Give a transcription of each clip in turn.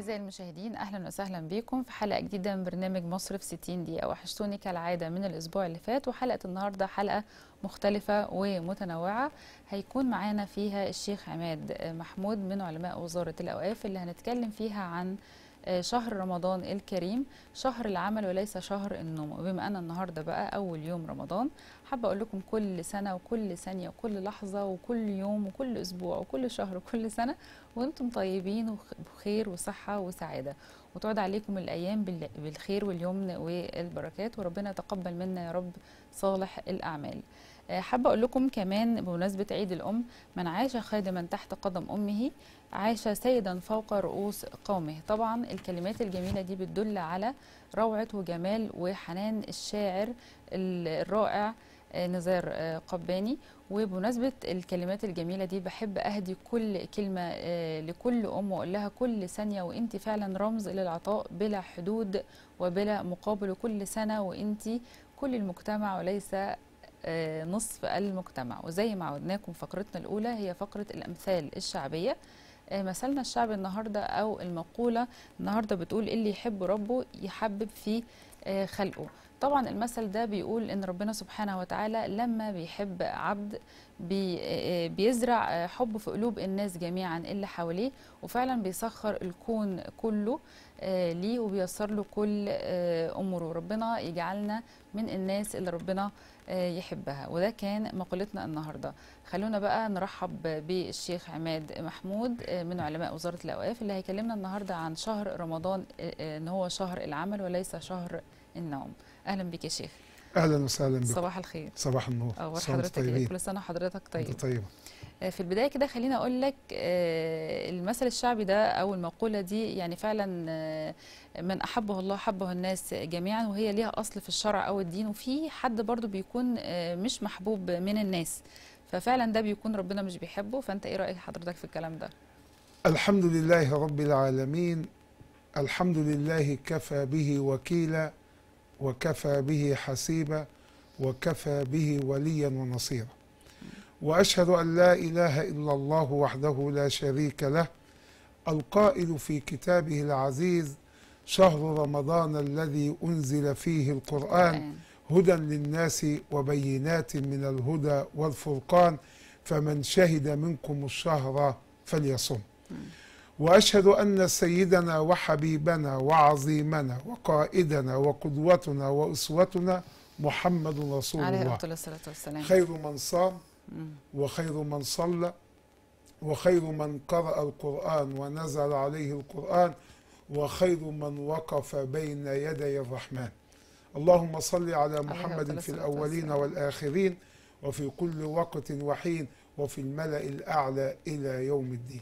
أعزائي المشاهدين، أهلا وسهلا بكم في حلقة جديدة من برنامج مصر في 60 دقيقة. وحشتوني كالعادة من الأسبوع اللي فات، وحلقة النهاردة حلقة مختلفة ومتنوعة. هيكون معانا فيها الشيخ عماد محمود من علماء وزارة الأوقاف، اللي هنتكلم فيها عن شهر رمضان الكريم، شهر العمل وليس شهر النوم. وبما أن النهاردة بقى أول يوم رمضان، حابة أقول لكم كل سنة وكل ثانية وكل لحظة وكل يوم وكل أسبوع وكل شهر وكل سنة وأنتم طيبين وبخير وصحة وسعادة، وتعود عليكم الأيام بالخير واليمن والبركات، وربنا يتقبل منا يا رب صالح الأعمال. حابة أقول لكم كمان بمناسبة عيد الأم: من عاش خادما تحت قدم أمه عاش سيدا فوق رؤوس قومه. طبعا الكلمات الجميلة دي بتدل على روعة وجمال وحنان الشاعر الرائع نزار قباني. وبمناسبة الكلمات الجميلة دي بحب أهدي كل كلمة لكل أم وأقول لها كل ثانية وإنت فعلا رمز للعطاء بلا حدود وبلا مقابل، وكل سنة وإنت كل المجتمع وليس نصف المجتمع. وزي ما عودناكم فقرتنا الأولى هي فقرة الأمثال الشعبية. مثلنا الشعبي النهاردة أو المقولة النهاردة بتقول: اللي يحب ربه يحبب في خلقه. طبعا المثل ده بيقول ان ربنا سبحانه وتعالى لما بيحب عبد بيزرع حب في قلوب الناس جميعا اللي حواليه، وفعلا بيسخر الكون كله ليه وبيسر له كل اموره. ربنا يجعلنا من الناس اللي ربنا يحبها. وده كان مقولتنا النهارده. خلونا بقى نرحب بالشيخ عماد محمود من علماء وزارة الأوقاف، اللي هيكلمنا النهارده عن شهر رمضان ان هو شهر العمل وليس شهر النوم. اهلا بك يا شيخ. اهلا وسهلا بك. صباح الخير. صباح النور. اخبار حضرتك ايه؟ كل سنه وحضرتك طيب. انت طيبه. في البدايه كده خليني اقول لك المثل الشعبي ده او المقوله دي يعني فعلا من احبه الله حبه الناس جميعا، وهي ليها اصل في الشرع او الدين. وفي حد برضو بيكون مش محبوب من الناس، ففعلا ده بيكون ربنا مش بيحبه. فانت ايه رايك حضرتك في الكلام ده؟ الحمد لله رب العالمين، الحمد لله كفى به وكيلا وكفى به حسيبا وكفى به وليا ونصيرا، وأشهد أن لا إله إلا الله وحده لا شريك له، القائل في كتابه العزيز: شهر رمضان الذي أنزل فيه القرآن هدى للناس وبينات من الهدى والفرقان، فمن شهد منكم الشهر فليصم. وأشهد أن سيدنا وحبيبنا وعظيمنا وقائدنا وقدوتنا وأسوتنا محمد رسول الله عليه الصلاة والسلام، خير من صام وخير من صلى وخير من قرأ القرآن ونزل عليه القرآن وخير من وقف بين يدي الرحمن. اللهم صل على محمد في الأولين والآخرين وفي كل وقت وحين وفي الملأ الأعلى إلى يوم الدين.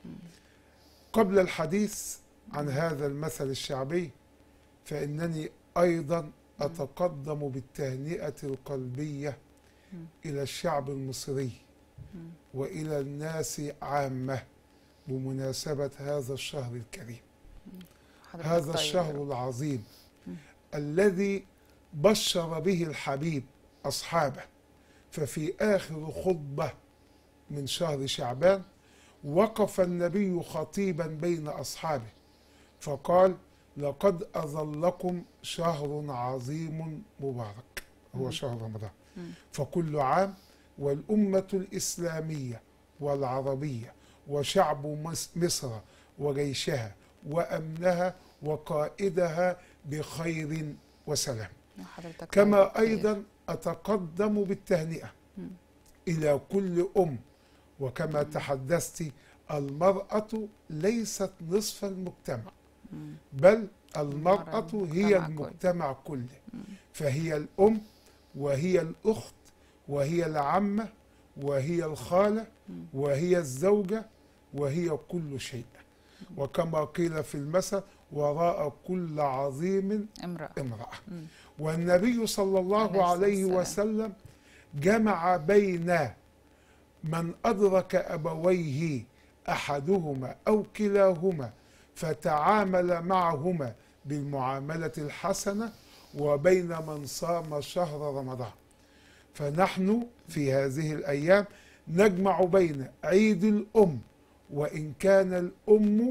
قبل الحديث عن هذا المثل الشعبي، فإنني أيضا أتقدم بالتهنئة القلبية إلى الشعب المصري وإلى الناس عامة بمناسبة هذا الشهر الكريم، هذا الشهر العظيم الذي بشر به الحبيب أصحابه. ففي آخر خطبة من شهر شعبان وقف النبي خطيبا بين أصحابه فقال: لقد أظلكم شهر عظيم مبارك، هو شهر رمضان، فكل عام والأمة الإسلامية والعربية وشعب مصر وجيشها وأمنها وقائدها بخير وسلام. كما أيضا أتقدم بالتهنئة إلى كل أم، وكما تحدثت المرأة ليست نصف المجتمع، بل المرأة هي المجتمع كله، فهي الأم وهي الأخت وهي العمة وهي الخالة وهي الزوجة وهي كل شيء. وكما قيل في المثل: وراء كل عظيم امرأة. والنبي صلى الله عليه وسلم جمع بين من أدرك أبويه أحدهما أو كلاهما فتعامل معهما بالمعاملة الحسنة، وبين من صام شهر رمضان. فنحن في هذه الأيام نجمع بين عيد الأم، وإن كان الأم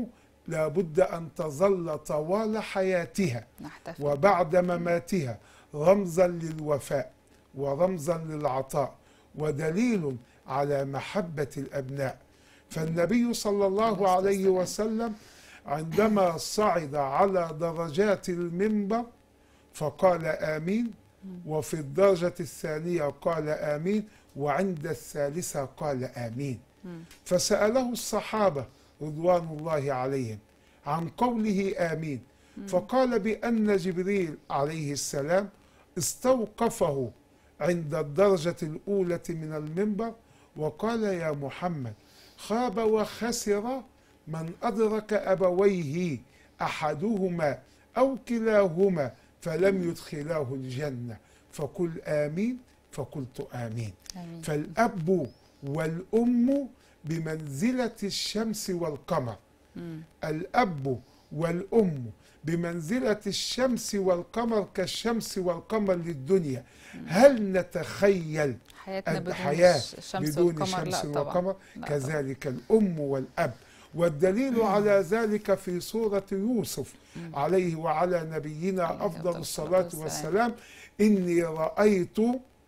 لابد أن تظل طوال حياتها نحتفل. وبعد مماتها رمزا للوفاء ورمزا للعطاء ودليل على محبة الأبناء. فالنبي صلى الله عليه وسلم عندما صعد على درجات المنبر فقال آمين، وفي الدرجة الثانية قال آمين، وعند الثالثة قال آمين. فسأله الصحابة رضوان الله عليهم عن قوله آمين، فقال بأن جبريل عليه السلام استوقفه عند الدرجة الأولى من المنبر وقال يا محمد خاب وخسر من أدرك أبويه أحدهما أو كلاهما فلم يدخلاه الجنة، فقل آمين، فقلت آمين. آمين. فالأب والأم بمنزلة الشمس والقمر. الأب والأم بمنزلة الشمس والقمر كالشمس والقمر للدنيا. هل نتخيل حياتنا الحياة بدون والقمر؟ شمس لا وقمر؟ لا كذلك الأم والأب. والدليل على ذلك في سورة يوسف عليه وعلى نبينا أفضل الصلاة والسلام: إني رأيت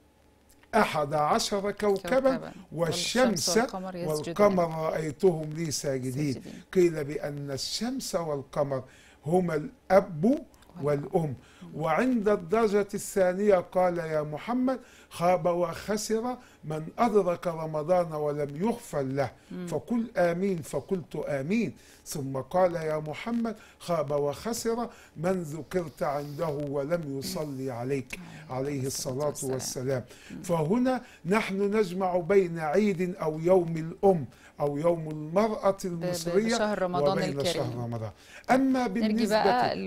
11 كوكبا والشمس والقمر رأيتهم لي ساجدين. قيل بأن الشمس والقمر هما الأب والأم. وعند الدرجة الثانية قال يا محمد خاب وخسر من أدرك رمضان ولم يغفر له، فقل آمين، فقلت آمين. ثم قال يا محمد خاب وخسر من ذكرت عنده ولم يصلي عليك عليه الصلاة والسلام. فهنا نحن نجمع بين عيد أو يوم الأم أو يوم المرأة المصرية شهر رمضان وبين الكريم. شهر رمضان. أما بالنسبة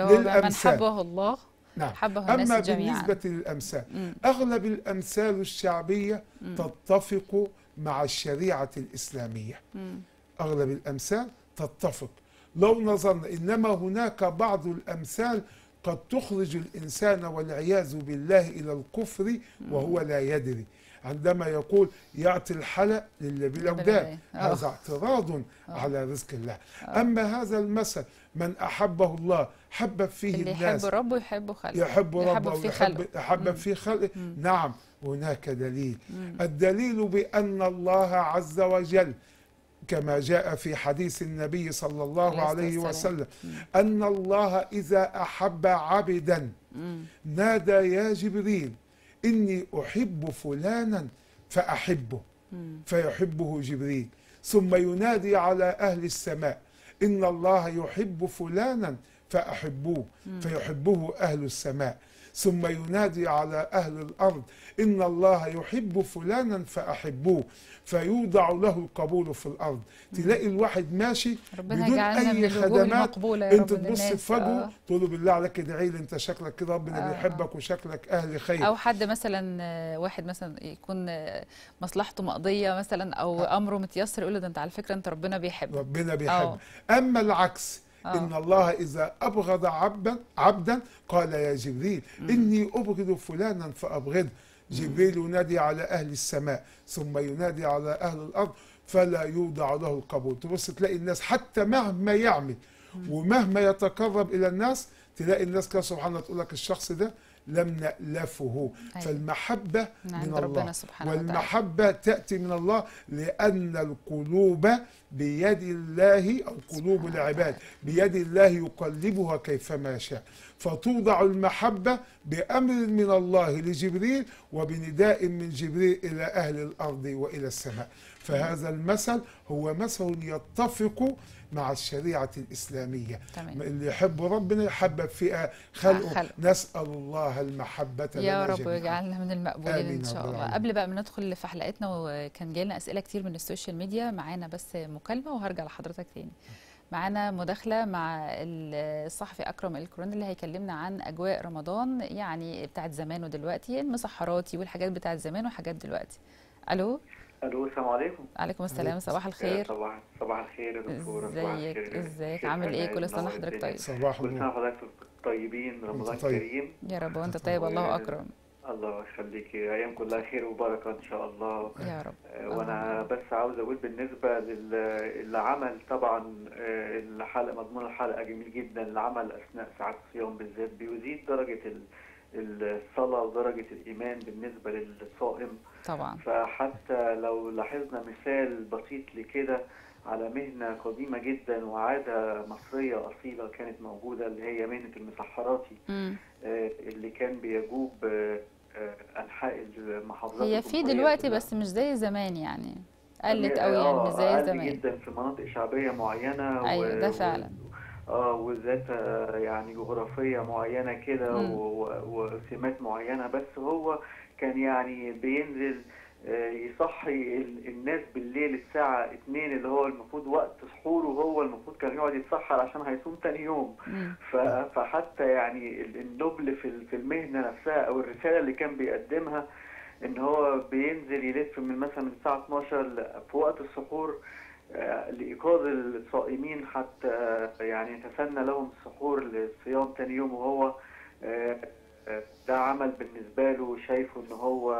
من حبه الله نعم. حبه الناس أما جميعا. بالنسبة للأمثال أغلب الأمثال الشعبية تتفق مع الشريعة الإسلامية. أغلب الأمثال تتفق لو نظرنا، إنما هناك بعض الأمثال قد تخرج الإنسان والعياذ بالله إلى الكفر وهو لا يدري. عندما يقول يعطي الحلق للي بالأودان، هذا اعتراض على رزق الله. أما هذا المثل من أحبه الله حبب فيه اللي الناس، يحب ربه يحب خلقه، يحب ربه يحبب في خلقه. نعم، هناك دليل. الدليل بأن الله عز وجل كما جاء في حديث النبي صلى الله عليه وسلم أن الله إذا أحب عبدا نادى يا جبريل إني أحب فلانا فأحبه، فيحبه جبريل. ثم ينادي على أهل السماء إن الله يحب فلانا فأحبوه، فيحبه أهل السماء. ثم ينادي على أهل الأرض إن الله يحب فلانا فأحبوه، فيوضع له القبول في الأرض. تلاقي الواحد ماشي بدون أي خدمات، أنت تبص في فجوه تقول له بالله عليك ادعي لي، أنت شكلك كده ربنا بيحبك وشكلك أهل خير. أو حد مثلا واحد مثلا يكون مصلحته مقضية مثلا أو أمره متيسر يقول له ده أنت على فكرة أنت ربنا بيحبك. ربنا بيحبك. أما العكس إن الله إذا أبغض عبدا قال يا جبريل إني أبغض فلانا فأبغضه. جبريل ينادي على أهل السماء ثم ينادي على أهل الأرض فلا يوضع له القبول. تبص تلاقي الناس حتى مهما يعمل ومهما يتقرب إلى الناس تلاقي الناس كده سبحان الله تقول لك الشخص ده لم نألفه. فالمحبة من الله، والمحبة تأتي من الله لأن القلوب بيد الله، أو قلوب العباد بيد الله يقلبها كيفما يشاء. فتوضع المحبة بأمر من الله لجبريل وبنداء من جبريل إلى أهل الأرض وإلى السماء. فهذا المثل هو مثل يتفق مع الشريعة الإسلامية. تمام. اللي يحب ربنا يحبب في خلقه. نسأل الله المحبة يا رب ويجعلنا من المقبولين إن شاء الله. قبل بقى ما ندخل في حلقتنا وكان جاي لنا أسئلة كتير من السوشيال ميديا، معانا بس مكالمة وهرجع لحضرتك تاني. معانا مداخلة مع الصحفي أكرم الكورن اللي هيكلمنا عن أجواء رمضان يعني بتاعت زمان ودلوقتي، المسحراتي والحاجات بتاعت زمان وحاجات دلوقتي. ألو السلام عليكم. عليكم السلام، صباح الخير. صباح الخير يا دكتوره. ازيك عامل ايه؟ كل سنه وحضرتك طيب. صباح كل سنه وحضرتك طيبين، رمضان كريم يا رب وانت طيب. الله اكرم. الله يخليكي، ايام كلها خير وبركه ان شاء الله. يا رب. وانا بس عاوز اقول بالنسبه اللي عمل طبعا الحلقه، مضمون الحلقه جميل جدا. العمل اثناء ساعات الصيام بالذات بيزيد درجه الصلاه ودرجه الايمان بالنسبه للصائم طبعا. فحتى لو لاحظنا مثال بسيط لكده على مهنة قديمة جدا وعادة مصرية أصيلة كانت موجودة، اللي هي مهنة المسحراتي، اللي كان بيجوب أنحاء المحافظات. هي في دلوقتي كلها. بس مش زي زمان يعني، قلت قوي يعني، مش زي قل زمان جدا في مناطق شعبية معينة. ايوه ده فعلا. وذات يعني جغرافية معينة كده وسمات معينة. بس هو كان يعني بينزل يصحي الناس بالليل الساعة 2 اللي هو المفروض وقت سحوره، وهو المفروض كان يقعد يتسحر عشان هيصوم تاني يوم. فحتى يعني النبل في المهنة نفسها أو الرسالة اللي كان بيقدمها إن هو بينزل يلف من الساعة 12 في وقت السحور لإيقاظ الصائمين حتى يعني يتسنى لهم السحور للصيام تاني يوم. وهو ده عمل بالنسبة له شايفه إن هو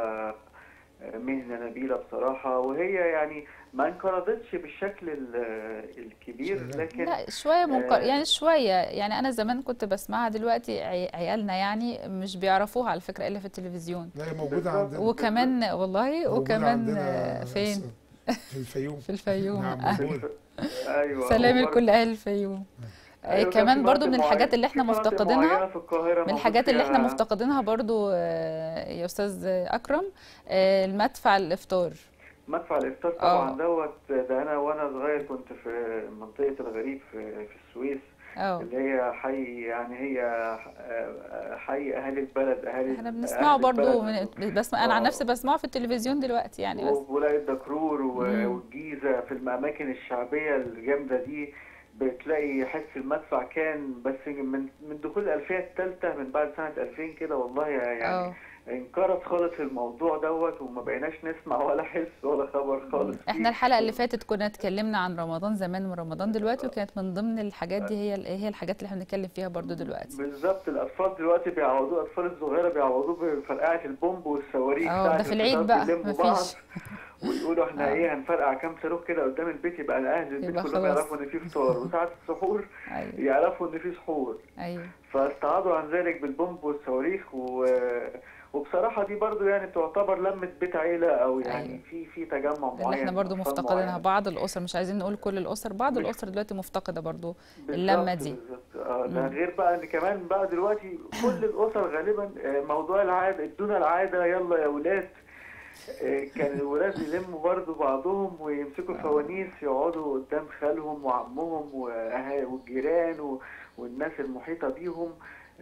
مهنة نبيلة بصراحة، وهي يعني ما انقرضتش بالشكل الكبير، لكن لا شوية يعني شوية يعني. أنا زمان كنت بسمعها، دلوقتي عيالنا يعني مش بيعرفوها على فكرة إلا في التلفزيون. لا هي موجودة عندنا وكمان والله وكمان فين؟ في الفيوم. في الفيوم. نعم موجودة. أيوة. سلام لكل أهل الفيوم. أيوة كمان برضو من الحاجات اللي احنا مفتقدينها، من الحاجات اللي احنا مفتقدينها برضو يا أستاذ أكرم، المدفع الإفطار. مدفع الإفطار طبعا ده أنا وأنا صغير كنت في منطقة الغريب في السويس. اللي هي حي يعني هي حي اهالي البلد، احنا بنسمعه برضو انا عن نفسي بسمعه في التلفزيون دلوقتي يعني. بس وولاية دكرور والجيزة في الاماكن الشعبية الجامدة دي بتلاقي حس المدفع كان بس من دخول الألفية الثالثة من بعد سنة 2000 كده والله يعني انقرض خالص الموضوع وما بقيناش نسمع ولا حس ولا خبر خالص. احنا الحلقة اللي فاتت كنا اتكلمنا عن رمضان زمان ورمضان دلوقتي، وكانت من ضمن الحاجات دي هي الحاجات اللي احنا بنتكلم فيها برضو دلوقتي. بالظبط. الأطفال دلوقتي بيعوضوه، الأطفال الصغيرة بيعوضوه بفرقعة البومب والصواريخ. ده في العيد بقى مفيش. ويقولوا احنا هنفرقع كام صاروخ كده قدام البيت، يبقى اهل البيت كلهم يعرفوا ان في فطار، وساعة السحور يعرفوا ان في سحور. فاستعاضوا عن ذلك بالبومب والصواريخ وبصراحة دي برضو يعني تعتبر لمة بيت عيلة او يعني في تجمع معين اللي احنا برضو مفتقدينها. بعض الاسر، مش عايزين نقول كل الاسر، بعض الاسر دلوقتي مفتقدة برضو اللمة دي. ده غير بقى ان كمان بقى دلوقتي كل الاسر غالبا موضوع العادة، ادونا العادة يلا يا ولاد. كان الولاد يلموا برضو بعضهم ويمسكوا فوانيس يقعدوا قدام خالهم وعمهم والجيران والناس المحيطة بيهم،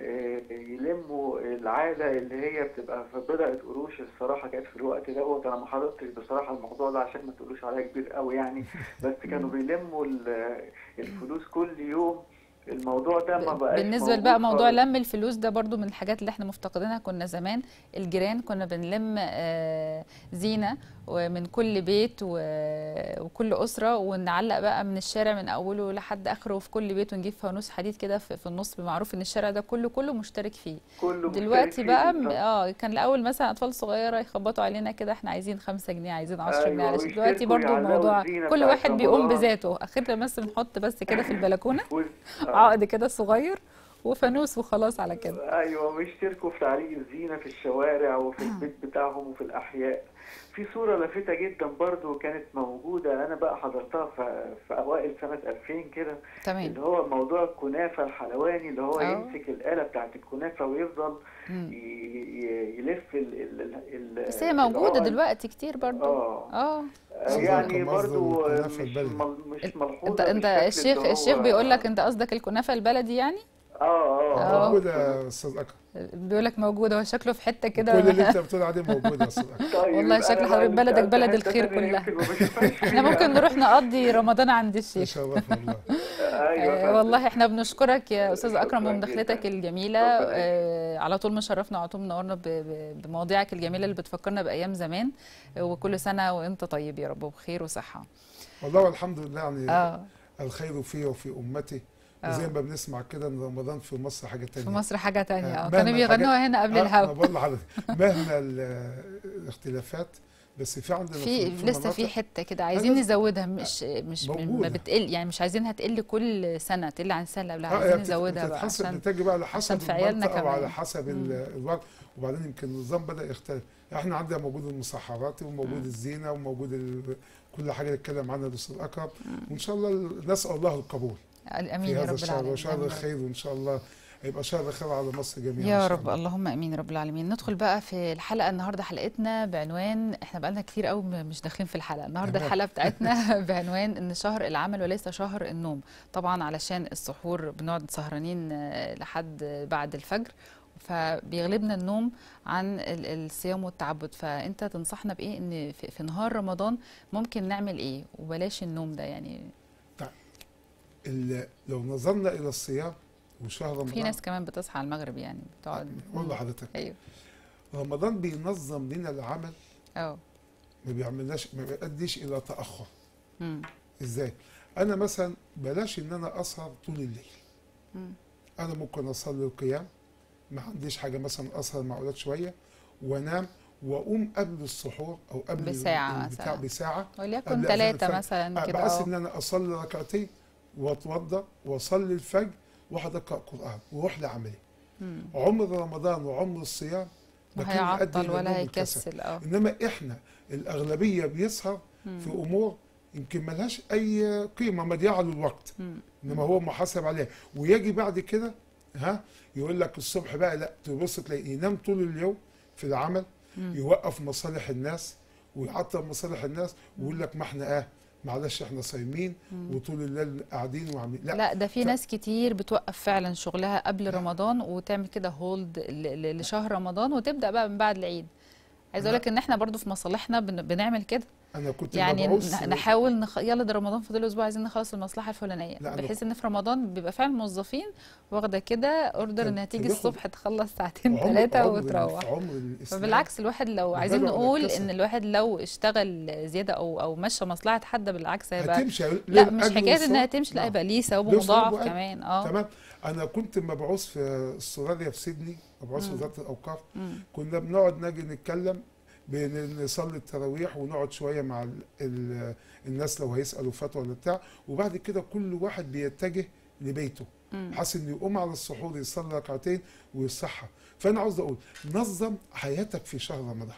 يلموا العادة اللي هي بتبقى في بضعة قروش. الصراحة كانت في الوقت دوت أنا ما حضرتش بصراحة الموضوع ده عشان ما تقولوش عليا كبير قوي يعني، بس كانوا بيلموا الفلوس كل يوم. الموضوع ده ما بقاش بالنسبه بقى موضوع لم الفلوس ده برضو من الحاجات اللي احنا مفتقدينها. كنا زمان الجيران كنا بنلم زينه ومن كل بيت وكل اسره، ونعلق بقى من الشارع من اوله لحد اخره في كل بيت، ونجيب فانوس حديد كده في النص، معروف ان الشارع ده كله مشترك فيه. دلوقتي بقى كان الاول مثلا اطفال صغيره يخبطوا علينا كده احنا عايزين 5 جنيه عايزين 10 جنيه علشان دلوقتي برضو الموضوع كل واحد بيقوم بذاته. اخرنا بس بنحط بس كده في البلكونه عقد كده صغير وفانوس وخلاص على كده. ايوه ويشتركوا في تعليق الزينه في الشوارع وفي البيت بتاعهم وفي الاحياء. في صوره لافته جدا برضو كانت موجوده انا بقى حضرتها في اوائل سنه 2000 كده، اللي هو موضوع الكنافه الحلواني، اللي هو يمسك الاله بتاعت الكنافه ويفضل يلف بس هي موجوده دلوقتي كتير برضو. يعني برضو مش ملحوظه. انت الشيخ بيقول لك انت قصدك الكنافه البلدي يعني؟ موجوده يا استاذ اكرم. بيقول لك موجوده، هو شكله في حته كده. كل اللي انت بتقول عليه موجود يا استاذ اكرم. والله شكل حضرتك بلدك بلد الخير كلها. احنا ممكن نروح نقضي رمضان عند الشيخ. تشرف والله. والله احنا بنشكرك يا استاذ اكرم بمداخلتك الجميله. على طول مشرفنا وعلى طول منورنا بمواضيعك الجميله اللي بتفكرنا بايام زمان. وكل سنه وانت طيب يا رب وبخير وصحه. والله والحمد لله يعني الخير فيه وفي امتي زي ما بنسمع كده ان رمضان في مصر حاجه تانية. في مصر حاجه تانية. كانوا بيغنوها هنا قبل الهوا. انا بقول لحضرتك مهما الاختلافات، بس في عندنا في لسه في حته كده عايزين نزودها، مش ما بتقل يعني، مش عايزينها تقل كل سنه، تقل عن السنه اللي قبلها، عايزين نزودها بقى عشان بتتحسب بقى على حسب في عيالنا كمان وعلى حسب الوقت. وبعدين يمكن النظام بدا يختلف. احنا عندنا موجود المسحرات وموجود الزينه وموجود كل حاجه نتكلم عنها الاستاذ اكرم، وان شاء الله نسال الله القبول امين يا رب العالمين. وشهر الخير، وان شاء الله هيبقى شهر خير على مصر جميعا يا رب. اللهم امين رب العالمين. ندخل بقى في الحلقه النهارده. حلقتنا بعنوان، احنا بقالنا كتير قوي مش داخلين في الحلقه النهارده. الحلقه بتاعتنا بعنوان ان شهر العمل وليس شهر النوم. طبعا علشان السحور بنقعد سهرانين لحد بعد الفجر، فبيغلبنا النوم عن الصيام والتعبد. فانت تنصحنا بايه ان في نهار رمضان ممكن نعمل ايه وبلاش النوم ده يعني؟ طيب لو نظرنا الى الصيام وشهر رمضان، في ناس كمان بتصحى على المغرب يعني بتقعد. والله حضرتك ايوه رمضان بينظم لنا العمل. ما بيعملناش، ما بيؤديش الى تاخر. ازاي؟ انا مثلا بلاش ان انا اسهر طول الليل. انا ممكن اصلي القيام، ما عنديش حاجه، مثلا اسهر مع اولاد شويه وانام، واقوم قبل السحور او قبل بساعه وليكن 3 مثلا كده، بحيث ان انا اصلي ركعتين واتوضا واصلي الفجر واقعد اقرا قران واروح لعملي. عمر رمضان وعمر الصيام ما هيعطل ولا هيكسل. انما احنا الاغلبيه بيسهر في امور يمكن ملهاش اي قيمه، مضيعه للوقت، انما هو محاسب عليها. ويجي بعد كده يقول لك الصبح بقى لا، تبص تلاقيه ينام طول اليوم في العمل، يوقف مصالح الناس ويعطل مصالح الناس، ويقول لك ما احنا معلش احنا صايمين وطول الليل قاعدين وعاملين. لا ده في ناس كتير بتوقف فعلا شغلها قبل رمضان وتعمل كده هولد لشهر رمضان وتبدا بقى من بعد العيد. عايز اقول لك ان احنا برضو في مصالحنا بنعمل كده. انا كنت يعني نحاول يلا ده رمضان فاضل اسبوع عايزين نخلص المصلحه الفلانيه، بحيث ان في رمضان بيبقى فعلا موظفين واخده كده اوردر انها تيجي الصبح تخلص ساعتين 3 وتروح. فبالعكس الواحد لو عايزين نقول ان الواحد لو اشتغل زياده او مشى مصلحه حد بالعكس هيبقى لا مش حكايه انها تمشي، لا يبقى ليه ثواب مضاعف كمان. تمام. انا كنت مبعوث في استراليا في سيدني، مبعوث في وزاره الاوقاف. كنا بنقعد نجي نتكلم، بنصلي التراويح ونقعد شويه مع الناس لو هيسالوا فتوى ولا بتاع، وبعد كده كل واحد بيتجه لبيته، حاسس انه يقوم على السحور يصلي ركعتين ويصحى. فانا عاوز اقول نظم حياتك في شهر رمضان.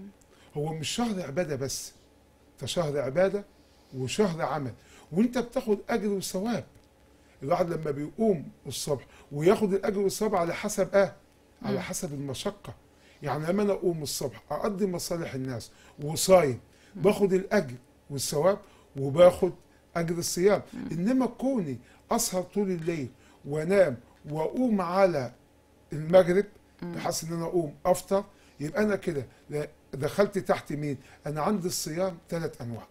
هو مش شهر عباده بس، ده شهر عباده وشهر عمل، وانت بتاخد اجر وثواب. الواحد لما بيقوم الصبح وياخد الاجر والثواب على حسب على حسب المشقه. يعني لما انا اقوم الصبح اقضي مصالح الناس وصايم، باخد الاجر والثواب وباخد اجر الصيام. انما كوني اسهر طول الليل وانام واقوم على المغرب بحيث ان انا اقوم افطر، يبقى انا كده دخلت تحت مين؟ انا عندي الصيام 3 انواع.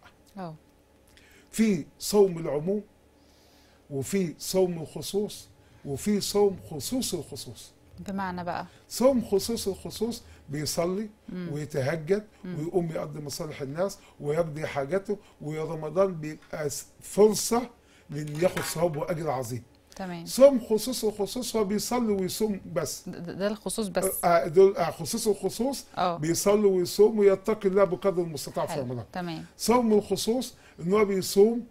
في صوم العموم، وفي صوم الخصوص، وفي صوم خصوص الخصوص. بمعنى بقى صوم خصوص الخصوص بيصلي ويتهجد ويقوم يقضي مصالح الناس ويقضي حاجاته، ويا رمضان بيبقى فرصه لان ياخد ثواب واجر عظيم. تمام. صوم خصوص الخصوص هو بيصلي ويصوم بس، ده الخصوص بس. دول خصوص الخصوص بيصلي ويصوم ويتقي الله بقدر المستطاع في رمضان. تمام. صوم الخصوص ان هو بيصوم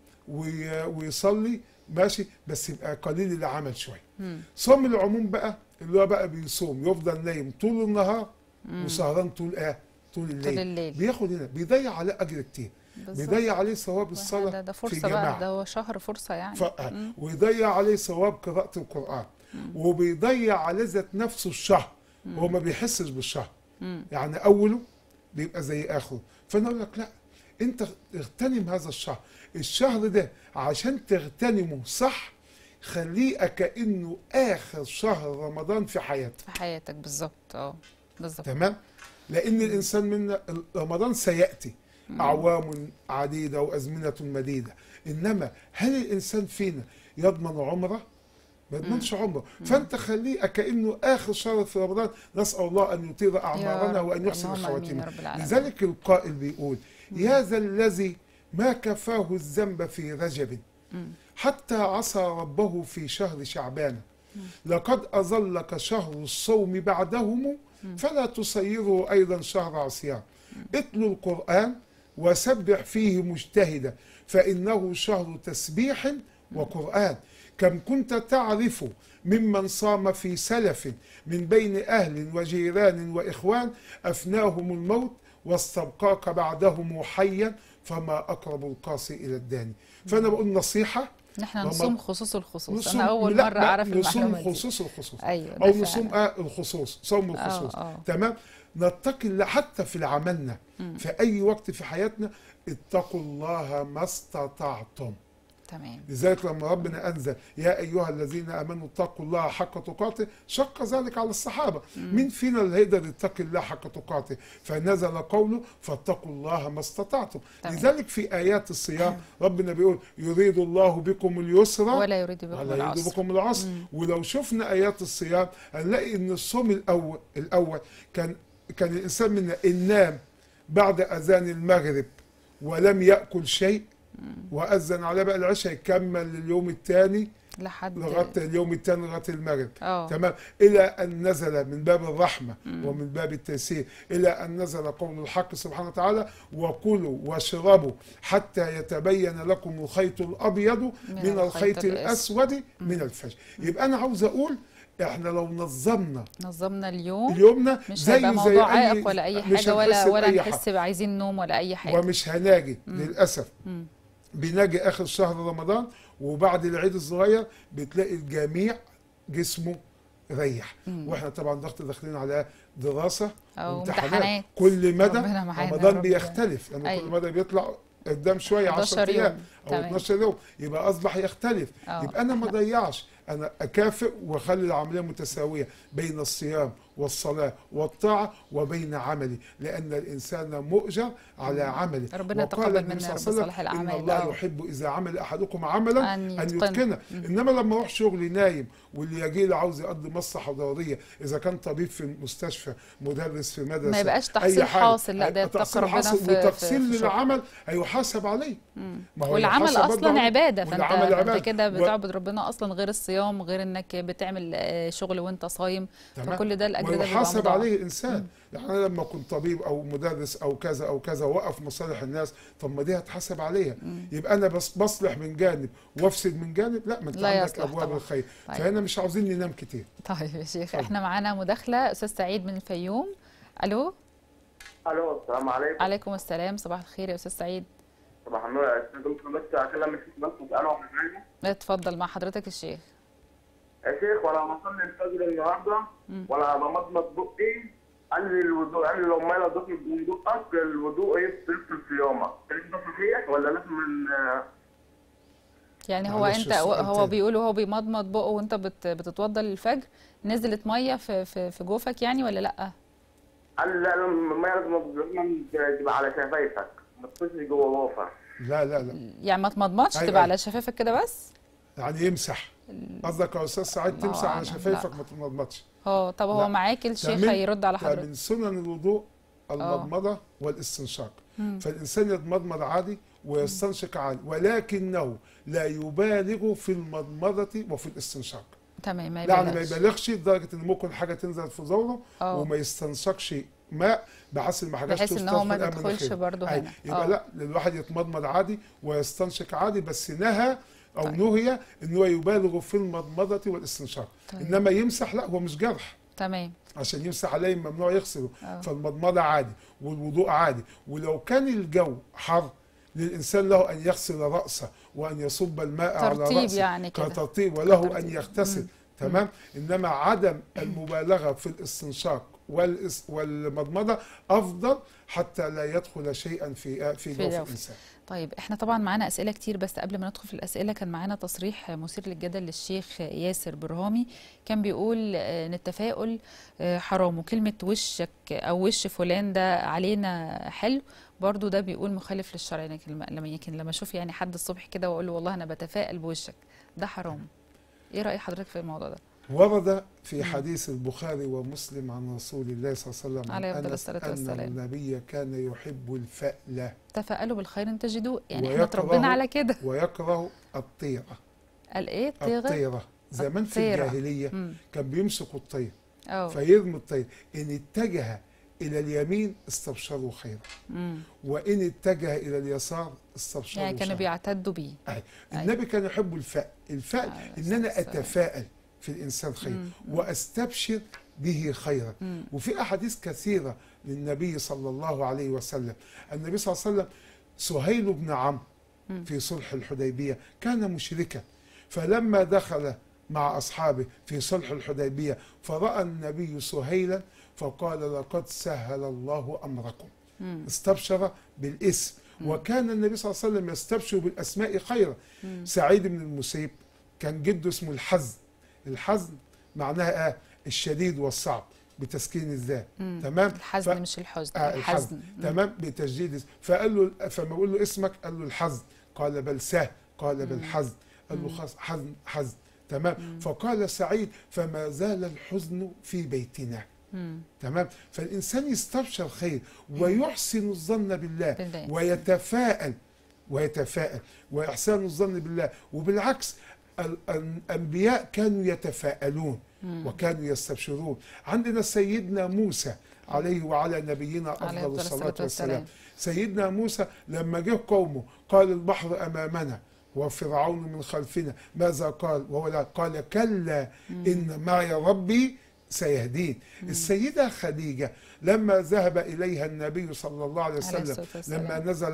ويصلي ماشي، بس يبقى قليل العمل شويه. صوم العموم بقى اللي هو بقى بيصوم يفضل نايم طول النهار وسهران طول الليل. بياخد هنا بيضيع عليه اجر كتير، بيضيع عليه ثواب الصلاه ده فرصه في جماعة. بقى، ده هو شهر فرصه يعني. ويضيع عليه ثواب قراءه القران، وبيضيع عليه ذات نفسه الشهر. هو ما بيحسش بالشهر، يعني اوله بيبقى زي اخره. فانا اقول لك لا، انت اغتنم هذا الشهر. الشهر ده عشان تغتنمه صح خليه كأنه آخر شهر رمضان في حياتك بالظبط. بالظبط. تمام. لأن الإنسان منا رمضان سيأتي أعوام عديدة وأزمنة مديدة، إنما هل الإنسان فينا يضمن عمره؟ ما يضمنش عمره. فأنت خليه كأنه آخر شهر في رمضان. نسأل الله أن يطيل أعمارنا وأن يحسن خواتمنا. لذلك القائل بيقول: يا ذا الذي ما كفاه الذنب في رجب حتى عصى ربه في شهر شعبان. لقد أظلك شهر الصوم بعدهم فلا تصيره أيضا شهر عصيان. اتلوا القرآن وسبح فيه مجتهدا فإنه شهر تسبيح وقرآن. كم كنت تعرف ممن صام في سلف من بين أهل وجيران وإخوان أفناهم الموت واستبقاك بعدهم حيا فما أقرب القاسي إلى الداني. فأنا بقول نصيحة، نحن نصوم خصوص الخصوص. نصوم، أنا أول لا مرة أعرف نصوم المعلومة دي. خصوص الخصوص، أيوة، أو نصوم الخصوص، صوم الخصوص. تمام. نتقي الله حتى في عملنا في أي وقت في حياتنا، اتقوا الله ما استطعتم. تمام. لذلك لما ربنا أنزل يا أيها الذين آمنوا اتقوا الله حق تقاته شق ذلك على الصحابة. مين فينا اللي هيقدر يتقي الله حق تقاته؟ فنزل قوله فاتقوا الله ما استطعتم. لذلك في آيات الصيام ربنا بيقول يريد الله بكم اليسر ولا يريد بكم العسر. ولو شفنا آيات الصيام هنلاقي إن الصوم الأول كان الإنسان منا إن نام بعد أذان المغرب ولم يأكل شيء وأذن على بقى العشاء يكمل اليوم الثاني لغايه اليوم الثاني لغايه المغرب. تمام. الى ان نزل من باب الرحمه ومن باب التيسير الى ان نزل قول الحق سبحانه وتعالى وكلوا واشربوا حتى يتبين لكم الخيط الابيض من الخيط الاسود من الفجر. يبقى انا عاوز اقول احنا لو نظمنا يومنا مش هيبقى موضوع عائق ولا اي حاجه ولا نحس عايزين نوم ولا اي حاجه. ومش هناجي للاسف بنجي اخر شهر رمضان وبعد العيد الصغير بتلاقي الجميع جسمه ريح. واحنا طبعا داخلين على دراسه وامتحانات كل مدى. رمضان بيختلف لان يعني كل مدى بيطلع قدام شويه 10 ايام او 12 يوم يبقى اصبح يختلف. يبقى انا ما اضيعش، انا اكافئ واخلي العمليه متساويه بين الصيام والصلاه والطاعه وبين عملي، لان الانسان مؤجر على عمله. ربنا يتقبل منا رب صالح الاعمال. ان الله يحب اذا عمل احدكم عملا ان يتقنه. انما لما اروح شغلي نايم واللي يجي لي عاوز يقضي مصلحه ضروريه، اذا كان طبيب في مستشفى، مدرس في مدرسه، ما يبقاش تحصيل حاصل، لا ده يتقي ربنا في وتقصير للعمل هيحاسب عليه. والعمل اصلا عباده، فانت كده بتعبد ربنا اصلا غير الصيام، غير انك بتعمل شغل وانت صايم. فكل ده الاجر ده ويحاسب عليه الانسان. يعني انا لما كنت طبيب او مدرس او كذا او كذا وقف مصالح الناس، طب ما دي هتحاسب عليها. يبقى انا بس بصلح من جانب وافسد من جانب؟ لا، ما انت عندك ابواب الخير. فهنا مش عاوزين ننام كتير. طيب يا شيخ، احنا معانا مداخله استاذ سعيد من الفيوم. الو السلام عليكم. عليكم السلام، صباح الخير يا استاذ سعيد. صباح النور يا استاذ. ممكن بس اكلم الشيخ بس اساله عن حاجه؟ اتفضل مع حضرتك الشيخ. يا شيخ، ولا بصلي الفجر النهارده ولا بمضمض بقي، قال لي الوضوء، قال لي لو ما لضيت من بقك الوضوء يفصل صيامك. ده صحيح ولا لازم يعني هو بيقول وهو بيمضمض بقه وانت بتتوضى للفجر نزلت ميه في جوفك يعني ولا لا؟ قال لا، الميه لازم تبقى على شفايفك ما تخشش جوه جوفك. لا يعني ما تمضمضش تبقى على شفايفك كده بس؟ يعني يمسح. قصدك يا استاذ سعيد تمسح على شفايفك ما تمضمضش؟ طب هو معاك الشيخ هيرد على حضرتك. من سنن الوضوء المضمضه والاستنشاق. فالانسان يتمضمض عادي ويستنشق عادي، ولكنه لا يبالغ في المضمضه وفي الاستنشاق. تمام. يعني ما يبالغش لدرجه ان ممكن حاجه تنزل في زوره وما يستنشقش ماء بحيث ما حاجاش بحيث ان هو ما تدخلش برضه هنا. يبقى لا، الواحد يتمضمض عادي ويستنشق عادي، بس نهى او نهي ان هو يبالغ في المضمضه والاستنشاق. انما يمسح لا، هو مش جرح. تمام. عشان يمسح عليه ممنوع يغسله. فالمضمضه عادي والوضوء عادي. ولو كان الجو حر للإنسان له أن يغسل رأسه وأن يصب الماء على رأسه يعني كترطيب، وله أن يغتسل. تمام. إنما عدم المبالغة في الاستنشاق والمضمضة أفضل حتى لا يدخل شيئا في جوف الإنسان. طيب احنا طبعا معانا اسئله كتير، بس قبل ما ندخل في الاسئله كان معانا تصريح مثير للجدل للشيخ ياسر برهامي، كان بيقول ان التفاؤل حرام، وكلمه وشك او وش فلان ده علينا حلو برضو ده بيقول مخالف للشرع. لكن لما اشوف يعني حد الصبح كده واقول له والله انا بتفائل بوشك، ده حرام. ايه راي حضرتك في الموضوع ده؟ ورد في حديث البخاري ومسلم عن رسول الله صلى الله عليه وسلم أن النبي كان يحب الفأل. تفاءلوا بالخير تجدوه، يعني احنا اتربينا على كده. ويكره الطيرة. قال ايه؟ طيغة؟ الطيرة. زمان في الجاهلية كان بيمسكوا الطير فيرموا الطير، إن اتجه إلى اليمين استبشروا خيرا، وإن اتجه إلى اليسار استبشروا يعني كانوا بيعتدوا بيه. النبي كان يحب الفأل إن أنا أتفائل في الإنسان خير وأستبشر به خيرا. وفي أحاديث كثيرة للنبي صلى الله عليه وسلم. النبي صلى الله عليه وسلم سهيل بن عمرو في صلح الحديبية كان مشركا، فلما دخل مع أصحابه في صلح الحديبية فرأى النبي سهيلا فقال لقد سهل الله أمركم. استبشر بالاسم، وكان النبي صلى الله عليه وسلم يستبشر بالأسماء خيرا. سعيد بن المسيب كان جده اسمه الحزن. الحزن معناها الشديد والصعب بتسكين الذال، تمام. الحزن مش الحزن. الحزن تمام بتجديد. فقال له، فما بقول له اسمك قال له الحزن، قال بل سهل، قال بل حزن، قال له خلاص حزن تمام. فقال سعيد فما زال الحزن في بيتنا. تمام. فالإنسان يستبشر خير ويحسن الظن بالله ويتفائل وإحسان الظن بالله. وبالعكس الأنبياء كانوا يتفائلون وكانوا يستبشرون. عندنا سيدنا موسى عليه وعلى نبينا أفضل الصلاة والسلام. سيدنا موسى لما جه قومه قال البحر أمامنا وفرعون من خلفنا، ماذا قال؟ وهو قال كلا إن معي ربي سيهدين. السيدة خديجة لما ذهب إليها النبي صلى الله عليه وسلم لما نزل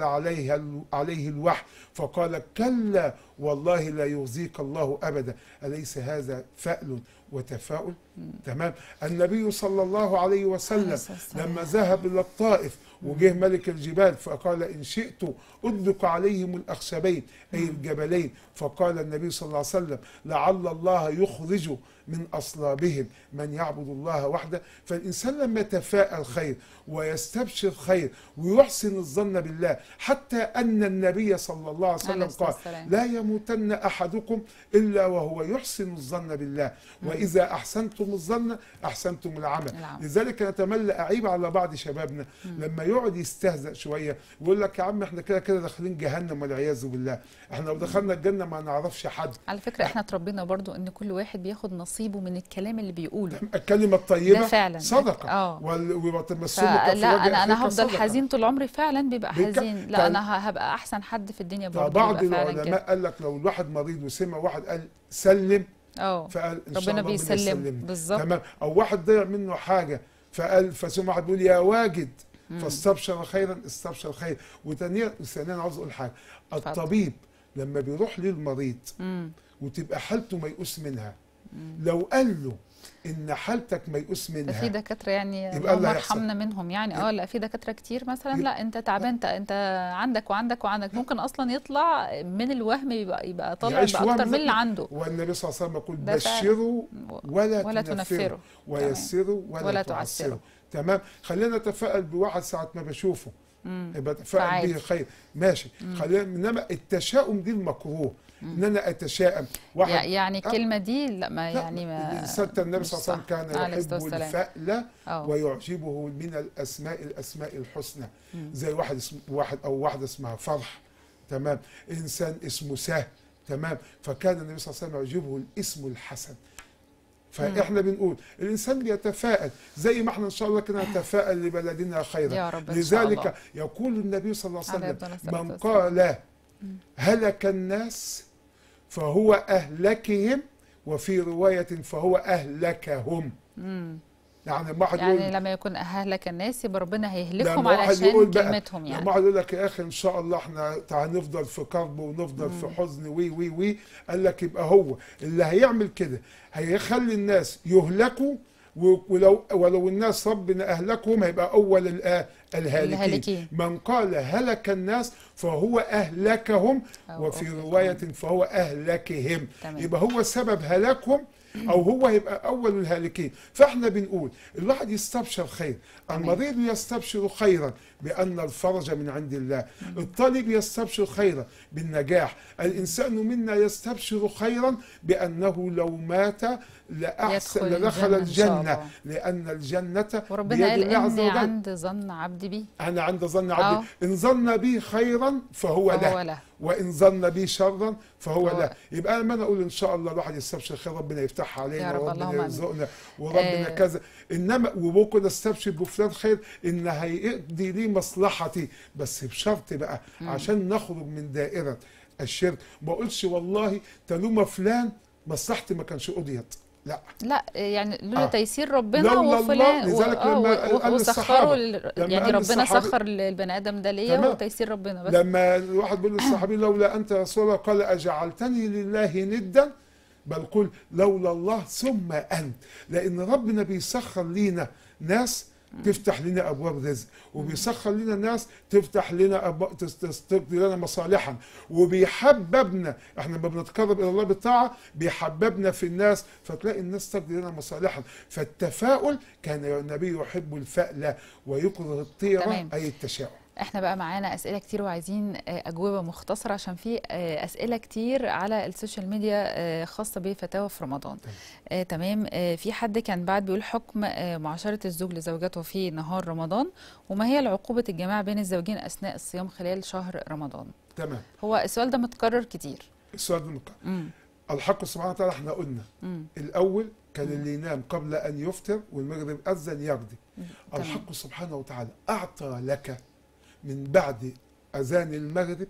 عليه الوحي فقال كلا والله لا يخزيك الله أبدا، أليس هذا فأل وتفاؤل؟ تمام. النبي صلى الله عليه وسلم لما ذهب إلى الطائف وجه ملك الجبال فقال إن شئت أدلك عليهم الأخشبين أي الجبلين، فقال النبي صلى الله عليه وسلم لعل الله يخرج من أصلابهم من يعبد الله وحده. فالإنسان لما يتفاءل خير ويستبشر خير ويحسن الظن بالله، حتى أن النبي صلى الله عليه وسلم قال لا يموتن أحدكم إلا وهو يحسن الظن بالله، وإذا أحسنتم الظن أحسنتم العمل. لذلك نتمنى أعيب على بعض شبابنا لما يقعد يستهزأ شوية ويقول لك يا عم احنا كده داخلين جهنم والعياذ بالله، احنا لو دخلنا الجنة ما نعرفش حد. على فكرة احنا اتربينا برضو ان كل واحد بياخد نصيبه من الكلام اللي بيقوله. الكلمة الطيبة ده فعلا صدقة وتمثلك لا انا هفضل حزين طول عمري، فعلا بيبقى حزين. لا انا هبقى احسن حد في الدنيا برضو. بعض العلماء قال لك لو الواحد مريض وسمع واحد قال سلم فقال ان شاء الله ربنا بيسلم بالظبط. تمام. او واحد ضيع منه حاجة فسمع واحد بيقول يا واجد فاستبشر خيرا استبشر خير. وثانيا عاوز اقول حاجة، الطبيب لما بيروح للمريض وتبقى حالته ميؤوس منها لو قال له ان حالتك ميؤوس منها، في دكاتره يعني الله يرحمنا منهم يعني لا في دكاتره كتير مثلا لا انت تعبان انت عندك وعندك ممكن اصلا يطلع من الوهم يبقى طالع باكتر من اللي عنده. والنبي صلى الله عليه وسلم يقول بشروا ولا تنفروا ويسروا ولا تعسروا. تمام. خلينا نتفائل بواحد ساعة ما بشوفه بتفائل به خير ماشي. خلينا، انما التشاؤم دي المكروه ان انا اتشائم. واحد يعني الكلمه دي لا ما يعني ما الانسان النبي صلى الله عليه وسلم كان يحب الفأل ويعجبه من الاسماء الحسنى. زي واحد او واحده اسمها فرح، تمام. انسان اسمه سهل، تمام. فكان النبي صلى الله عليه وسلم يعجبه الاسم الحسن. فاحنا بنقول الانسان بيتفائل زي ما احنا ان شاء الله كده نتفائل لبلدنا خيرا يا رب. لذلك يقول النبي صلى الله عليه وسلم من قال هلك الناس فهو أهلكهم، وفي رواية فهو أهلكهم. يعني لما يكون أهلك الناس يبقى ربنا هيهلكهم علشان كلمتهم. يعني لما واحد يقول لك يا أخي إن شاء الله احنا هنفضل في كرب ونفضل في حزن وي قال لك يبقى هو اللي هيعمل كده هيخلي الناس يهلكوا، ولو الناس ربنا أهلكهم هيبقى أول الهالكين. من قال هلك الناس فهو أهلكهم، وفي رواية فهو أهلكهم. يبقى هو سبب هلاكهم أو هو هيبقى أول الهالكين. فإحنا بنقول الواحد يستبشر خير، المريض يستبشر خيرا بأن الفرج من عند الله، الطالب يستبشر خيرا بالنجاح، الإنسان منا يستبشر خيرا بأنه لو مات لأحسن لدخل الجنة، لأن الجنة وربنا بيد الله عز قال إني وجل. عند ظن عبدي بي. أنا عند ظن عبدي، إن ظن بي خيرا فهو له، وإن ظن بي شرا فهو له. يبقى لما أنا أقول إن شاء الله الواحد يستبشر خير، ربنا يفتحها علينا وربنا يرزقنا وربنا كذا، إنما وممكن أستبشر بفلان خير إن هيقضي لي مصلحتي، بس بشرط بقى عشان نخرج من دائرة الشرك. ما أقولش والله تلوم فلان مصلحتي ما كانش قضيت، لا يعني لولا تيسير ربنا وفلان وسخروا يعني ربنا سخر البني ادم ده ليا وتيسير ربنا. بس لما الواحد بيقول للصحابي لولا انت يا رسول الله قال اجعلتني لله ندا، بل قل لولا الله ثم انت، لان ربنا بيسخر لينا ناس تفتح لنا ابواب رزق، وبيسخر لنا ناس تفتح لنا تقضي لنا مصالحا، وبيحببنا احنا لما بنتقرب الى الله بالطاعه بيحببنا في الناس، فتلاقي الناس تقضي لنا مصالحا. فالتفاؤل كان النبي يحب الفأل ويكره الطيره اي التشاؤم. احنا بقى معانا اسئله كتير وعايزين اجوبه مختصره، عشان في اسئله كتير على السوشيال ميديا خاصه بفتاوى في رمضان. تمام. في حد كان بعد بيقول حكم معاشره الزوج لزوجته في نهار رمضان، وما هي العقوبه الجماعه بين الزوجين اثناء الصيام خلال شهر رمضان؟ تمام. هو السؤال ده متكرر كتير. السؤال ده متكرر. الحق سبحانه وتعالى احنا قلنا الاول كان اللي ينام قبل ان يفطر والمغرب اذن يقضي. الحق سبحانه وتعالى اعطى لك من بعد أذان المغرب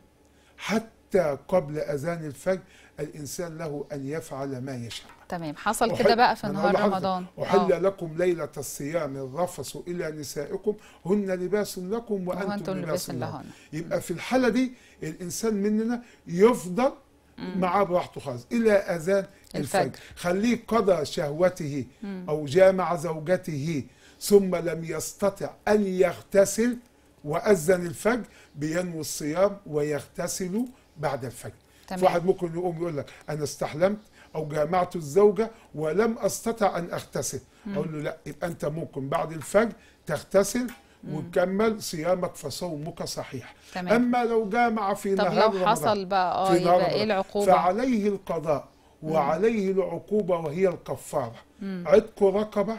حتى قبل أذان الفجر الإنسان له أن يفعل ما يشاء. تمام. حصل كده بقى في نهار رمضان. وحل لكم ليلة الصيام الرفث إلى نسائكم هن لباس لكم وأنتم لباس لهن. يبقى في الحالة دي الإنسان مننا يفضل معاه براحته خالص إلى أذان الفجر. خليه قضى شهوته أو جامع زوجته ثم لم يستطع أن يغتسل وأذن الفجر بينوي الصيام ويغتسل بعد الفجر. واحد ممكن يقوم يقول لك أنا استحلمت أو جامعت الزوجة ولم أستطع أن أغتسل، أقول له لا، يبقى أنت ممكن بعد الفجر تغتسل وتكمل صيامك فصومك صحيح. أما لو جامع في نهار رمضان، طب لو حصل بقى يبقى إيه العقوبة؟ فعليه القضاء وعليه العقوبة وهي الكفارة، عتق رقبة،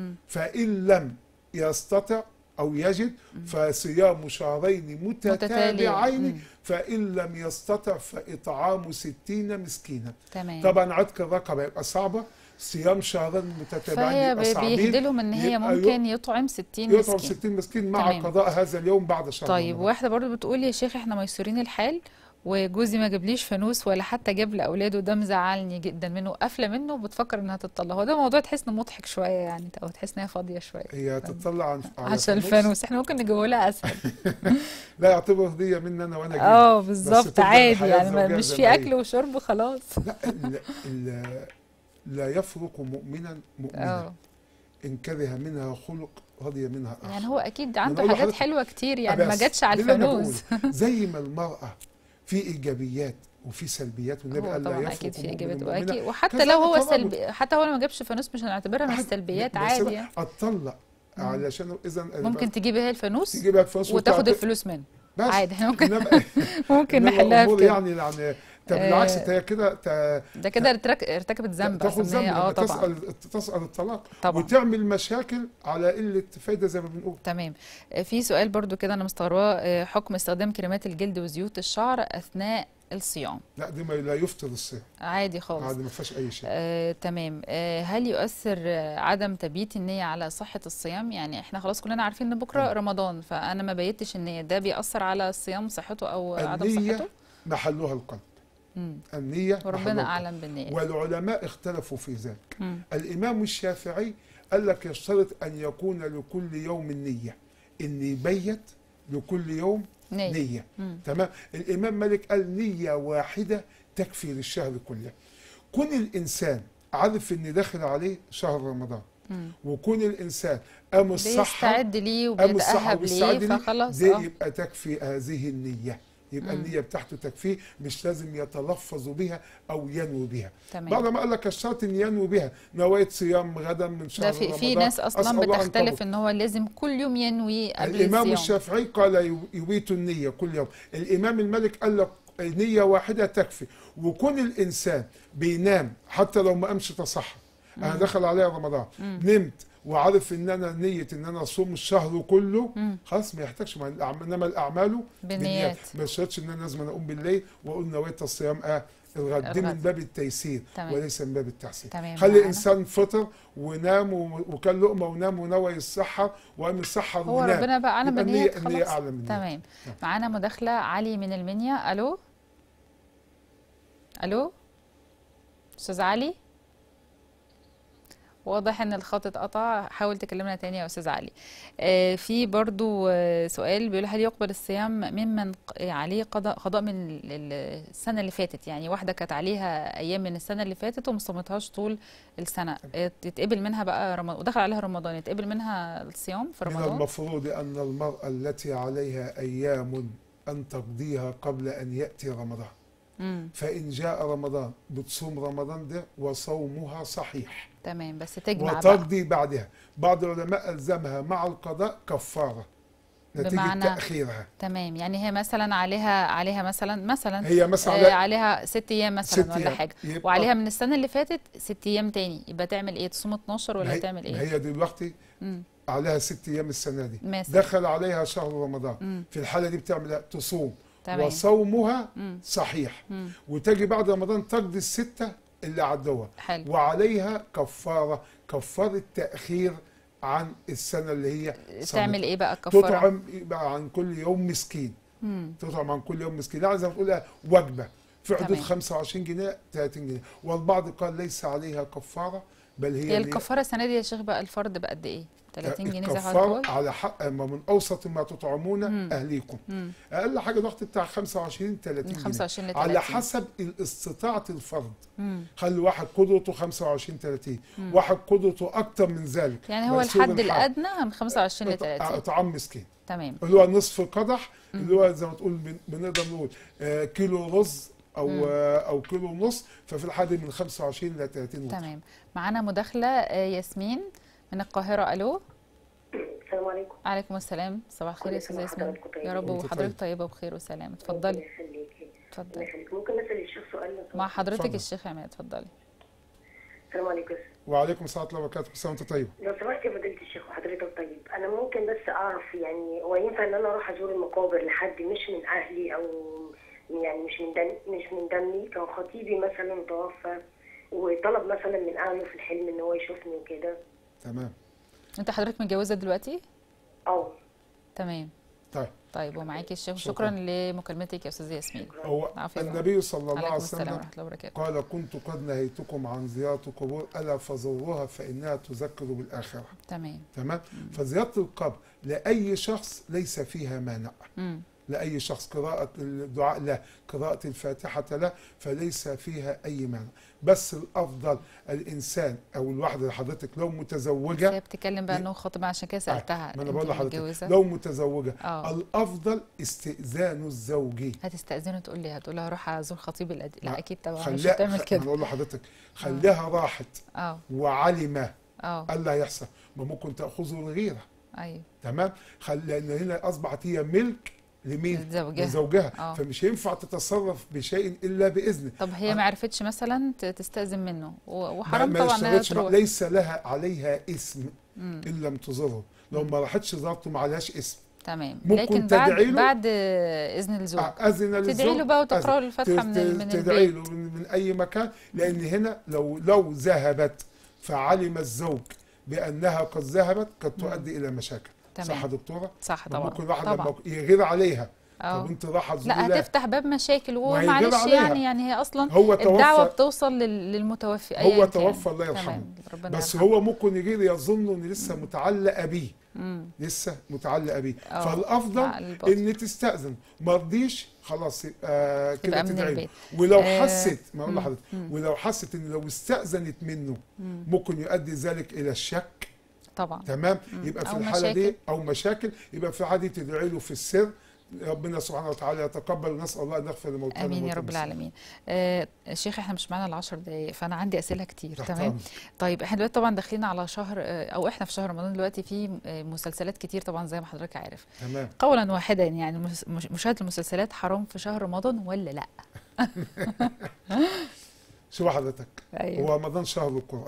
فإن لم يستطع أو يجد فصيام شهرين متتابعين، فإن لم يستطع فإطعام 60 مسكينا. طبعا عتق الرقبة يبقى صعبة، صيام شهرين متتابعين يبقى صعبين، فبيهدلهم ان هي ممكن يطعم 60 مسكين. يطعم 60 مسكين مع قضاء هذا اليوم بعد شهر. طيب واحدة برضو بتقول يا شيخ احنا ميسورين الحال وجوزي ما جابليش فانوس ولا حتى جاب لاولاده، ده مزعلني جدا منه، قافله منه وبتفكر انها تطلق. هو ده موضوع تحس انه مضحك شويه يعني، او تحس انها فاضيه شويه. هي تطلع عشان الفانوس، احنا ممكن نجيبه لها اسهل. لا يعتبر هديه مني انا وانا جاي. بالظبط عادي يعني، مش في اكل وشرب خلاص. لا يفرق مؤمنا ان كره منها خلق رضي منها آخر. يعني هو اكيد عنده حاجات حلوه كتير يعني ما جاتش على الفانوس. زي ما المراه في ايجابيات وفي سلبيات، والنبي قال لا يفرق اكيد في ايجابيات واكيد، وحتى لو هو سلبي، حتى هو لو ما جابش فانوس مش هنعتبرها من السلبيات عادي يعني. اتطلق علشان اذا ممكن تجيبها الفانوس وتاخد الفلوس منه عادي. ممكن نحلها في كده يعني بالعكس هي كده ده كده ارتكبت ذنب، تاخد ذنب. طبعا تسأل الطلاق طبعا، وتعمل مشاكل على قله فايده زي ما بنقول. تمام. في سؤال برضو كده انا مستغرباه، حكم استخدام كريمات الجلد وزيوت الشعر اثناء الصيام؟ لا دي ما لا يفطر الصيام عادي خالص، عادي ما فيهاش اي شيء. تمام. هل يؤثر عدم تبييت النية على صحة الصيام؟ يعني احنا خلاص كلنا عارفين ان بكره رمضان، فانا ما بيتش النية، ده بيأثر على الصيام صحته او عدم صحته؟ محلها القلب. النية وربنا أعلم بالنية. والعلماء اختلفوا في ذلك. الإمام الشافعي قال لك يشترط أن يكون لكل يوم نية، إن يبيت لكل يوم نية. تمام. الإمام مالك قال نية واحدة تكفي للشهر كله. كون الإنسان عارف إن داخل عليه شهر رمضان، وكون الإنسان قام الصحة بيستعد ليه وبيتأهب ليه، فخلاص دي يبقى تكفي هذه النية. يبقى النية بتاعته تكفيه، مش لازم يتلفظ بها أو ينوي بها. بعد ما قال لك الشرط إن ينوي بها، نويت صيام غدا من شهر رمضان. في ناس أصلا بتختلف إن هو لازم كل يوم ينوي قبل الصيام. الإمام الشافعي قال يبيت النية كل يوم. الإمام المالك قال لك نية واحدة تكفي. وكون الإنسان بينام حتى لو ما قامش تصحى انا دخل عليا رمضان نمت وعارف ان انا نيه ان انا اصوم الشهر كله، خلاص ما يحتاجش. انما الاعمال بالنيات. ما يشترطش ان انا لازم اقوم بالليل واقول نويت الصيام الغد. دي من باب التيسير وليس من باب التحسين. خلي الانسان فطر ونام وكان لقمه ونام ونوى السحر وقام السحر ونام. هو ربنا بقى اعلم بالنيات خلاص. النية اعلم بالنيات. تمام. معانا مداخله علي من المنيا. الو الو استاذ علي، واضح ان الخط اتقطع، حاول تكلمنا تاني يا استاذ علي. في برضو سؤال بيقول هل يقبل الصيام ممن عليه قضاء من السنه اللي فاتت؟ يعني واحده كانت عليها ايام من السنه اللي فاتت وما صامتهاش طول السنه، يتقبل منها بقى رمضان ودخل عليها رمضان، يتقبل منها الصيام في رمضان؟ من المفروض ان المراه التي عليها ايام ان تقضيها قبل ان ياتي رمضان، فإن جاء رمضان بتصوم رمضان ده وصومها صحيح. تمام، بس تجمع وتقضي بعدها. بعض العلماء ألزمها مع القضاء كفارة نتيجة تأخيرها. تمام، يعني هي مثلا عليها مثلا هي مثلا عليها 6 أيام مثلا ولا حاجة، وعليها من السنة اللي فاتت 6 أيام تاني، يبقى تعمل إيه؟ تصوم 12 ولا تعمل إيه؟ هي دلوقتي عليها 6 أيام السنة دي دخل عليها شهر رمضان، في الحالة دي بتعمل تصوم وصومها صحيح، وتجي بعد رمضان تقضي الستة اللي عدوها، وعليها كفارة تأخير عن السنة اللي هي تعمل ايه بقى الكفارة؟ تطعم عن كل يوم مسكين. تطعم عن كل يوم مسكين، يعني زي ما تقول وجبة في حدود 25 جنيه 30 جنيه، والبعض قال ليس عليها كفارة بل هي الكفارة السنة دي يا شيخ بقى الفرد بقد ايه؟ 30 جنيه زي حضرتك على حق من اوسط ما تطعمون اهليكم. اقل حاجه ضغط بتاع 25 30 جنيه 25 ل 30 على حسب استطاعه الفرد. خلي واحد قدرته 25 30، واحد قدرته اكتر من ذلك، يعني هو الحد الادنى من 25 ل 30 طعام مسكين. تمام، اللي هو نصف قدح، اللي هو زي ما تقول بنقدر نقول كيلو رز او كيلو ونص، ففي الحد من 25 ل 30. تمام. معانا مداخله ياسمين من القاهرة. ألو. السلام عليكم. عليكم السلام، صباح الخير يا أستاذة ياسمين. يا رب وحضرتك طيبة وبخير وسلام. اتفضلي. اتفضلي. ممكن أسأل الشيخ سؤال؟ مع حضرتك الشيخ عماد، اتفضلي. السلام عليكم. وعليكم السلام ورحمة الله وبركاته، كل سنة وأنت طيب. لو سمحت يا فضيلة الشيخ وحضرتك طيب، أنا ممكن بس أعرف يعني هو ينفع إن أنا أروح أزور المقابر لحد مش من أهلي أو يعني مش من دمي؟ كان خطيبي مثلا توفى وطلب مثلا من أهله في الحلم إن هو يشوفني وكده. تمام. انت حضرتك متجوزه دلوقتي؟ تمام. طيب ومعاكي الشيخ. شكرا لمكالمتك يا استاذه ياسمين. هو النبي صلى الله عليه وسلم قال كنت قد نهيتكم عن زياره القبور الا فزوروها فانها تذكر بالاخره. تمام. فزياره القبر لاي شخص ليس فيها مانع. لأي شخص قراءة الدعاء له، قراءة الفاتحة له، فليس فيها أي مانع. بس الأفضل الإنسان أو الواحدة اللي حضرتك لو متزوجة، هي بتتكلم بقى إنه خاطبة عشان كده سألتها. ما أنا بقول لحضرتك لو متزوجة الأفضل استئذان الزوج. هتستأذنه تقول لي هتقول لها هروح أزور خطيبي القديم؟ لا أكيد طبعا مش هتعمل كده. أنا بقول لحضرتك خليها راحت وعلم ألا يحصل، ما ممكن تأخذه الغيرة. أيوه تمام. لأن هنا أصبحت هي ملك لمين؟ لزوجها. فمش ينفع تتصرف بشيء الا باذنه. طب هي ما عرفتش مثلا تستاذن منه وحرام طبعا انها تروح. ليس لها عليها اسم ان لم تزوره. لو ما راحتش زارته ما عليهاش اسم. تمام. لكن بعد اذن الزوج تدعي له بقى وتقرا له الفاتحه من البيت، تدعي له من اي مكان، لان هنا لو ذهبت فعلم الزوج بانها قد ذهبت قد تؤدي الى مشاكل. تمام. صح يا دكتوره؟ صح طبعا. ممكن واحد لما يغير عليها طب انت رايحه تزوري، لا هتفتح باب مشاكل. ومعلش يعني هي اصلا الدعوه بتوصل للمتوفي. هو توفى الله يرحمه، بس هو ممكن يجي يظن ان لسه متعلقه بيه، لسه متعلقه بيه. فالافضل ان تستاذن، ما رضيش خلاص يبقى كده تدعي. ولو حست ما اقول لحضرتك، ولو حست ان لو استاذنت منه ممكن يؤدي ذلك الى الشك طبعا. تمام. يبقى في الحاله دي او مشاكل، يبقى في الحاله دي تدعي له في السر، ربنا سبحانه وتعالى يتقبل، ونسال الله ان يغفر لموتانا. امين يا رب العالمين. شيخ احنا مش معانا ال10 دقائق، فانا عندي اسئله كتير. تمام. طيب احنا دلوقتي طبعا داخلين على شهر او احنا في شهر رمضان دلوقتي، في مسلسلات كتير طبعا زي ما حضرتك عارف. تمام. قولا واحدا يعني مشاهده المسلسلات حرام في شهر رمضان ولا لا؟ شوف حضرتك، هو رمضان شهر القرآن.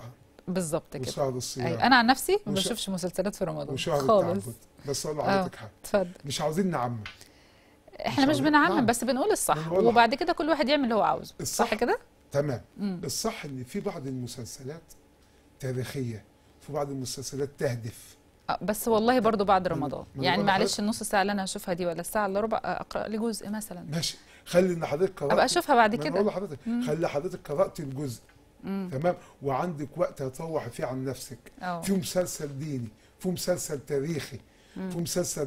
بالظبط كده. وشهر الصيام. أيوة. انا عن نفسي ما بشوفش مسلسلات في رمضان وشهر خالص. التعبد. بس اقول لحضرتك حاجه، اتفضل. مش عاوزين نعمم. احنا مش بنعمم، بس بنقول الصح، وبعد كده كل واحد يعمل اللي هو عاوزه، صح كده؟ تمام. الصح ان في بعض المسلسلات تاريخيه، في بعض المسلسلات تهدف. بس والله برضو بعد رمضان، يعني معلش النص ساعه اللي انا هشوفها دي ولا الساعه الا ربع اقرا لي جزء مثلا. ماشي، خلي ان حضرتك قرات ابقى اشوفها بعد كده. بقول لحضرتك خلي حضرتك قرات الجزء، تمام، وعندك وقت هتروح فيه عن نفسك. في مسلسل ديني، في مسلسل تاريخي، في مسلسل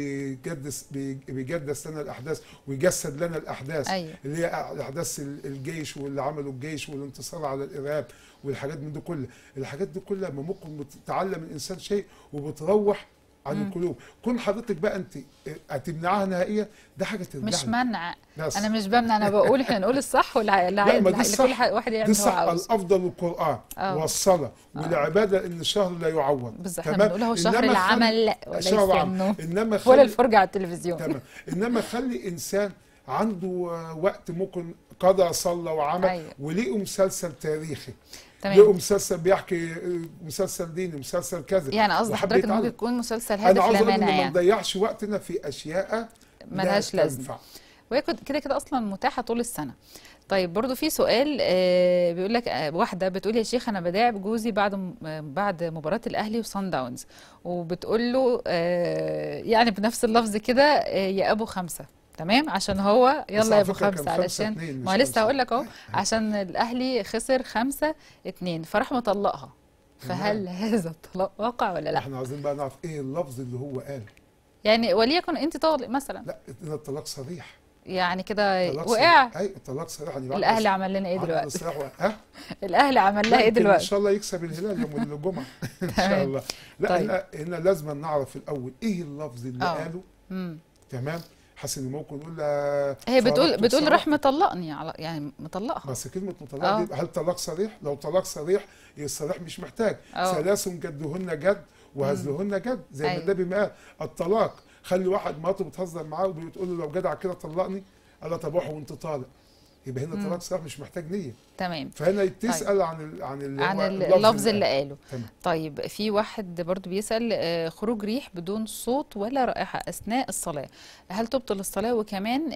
بيجدس لنا الاحداث ويجسد لنا الاحداث. أيوة. اللي هي احداث الجيش واللي عملوا الجيش والانتصار على الارهاب والحاجات من دي كلها. الحاجات دي كلها ممكن تتعلم الانسان شيء وبتروح عن القلوب. كون حضرتك بقى انت هتمنعها نهائيا، ده حاجه ترجع مش منع. انا مش بمنع، انا بقول احنا نقول الصح والعادي كل واحد يعمل اللي هو عاوزه. الافضل القران والصلاه والعباده، ان الشهر لا يعوض. بالظبط، احنا بنقول هو شهر العمل وليس النوم انما ولا الفرجه على التلفزيون. تمام. انما خلي انسان عنده وقت ممكن قضى صلى وعمل. أيوة. وليه مسلسل تاريخي، ليه مسلسل بيحكي، مسلسل ديني، مسلسل كذا. يعني قصدي حضرتك ممكن يكون مسلسل هادف لا مانع. انا عاوز ما نضيعش وقتنا في اشياء ملهاش لازمه، وهي كده كده اصلا متاحه طول السنه. طيب برضو في سؤال بيقول لك واحده بتقول يا شيخ انا بداعب جوزي بعد مباراه الاهلي وصن داونز، وبتقول له يعني بنفس اللفظ كده يا ابو خمسه، تمام، عشان هو يلا يا ابو خمسه، علشان ما لسه هقول لك اهو، عشان الاهلي خسر 5-2 فراح مطلقها. فهل هذا الطلاق واقع ولا لا؟ احنا عاوزين بقى نعرف ايه اللفظ اللي هو قاله. يعني وليكن انت طالق مثلا. لا، ده الطلاق صريح. يعني كده وقع. ايوه الطلاق صريح. الاهلي عمل لنا ايه دلوقتي؟ الاهلي عمل لها ايه دلوقتي؟ ان شاء الله يكسب الهلال يوم الجمعه ان شاء الله. لا طيب. هنا لازم نعرف الاول ايه اللفظ اللي قاله. تمام. حاسس ان ممكن نقول هي بتقول راح مطلقني، يعني مطلقها. بس كلمه مطلقه دي هل طلاق صريح؟ لو طلاق صريح الصريح مش محتاج. ثلاث جدهن جد وهزلهن جد، زي ما النبي ما قال. الطلاق خلي واحد مراته بتهزر معاه وبتقول له لو جدع كده طلقني، قال لها طب روح وانت طالق، يبقى هنا طلاق صريح مش محتاج نيه. تمام. فهنا تسال طيب. عن اللفظ اللي قاله. طيب في واحد برضو بيسال خروج ريح بدون صوت ولا رائحه اثناء الصلاه، هل تبطل الصلاه؟ وكمان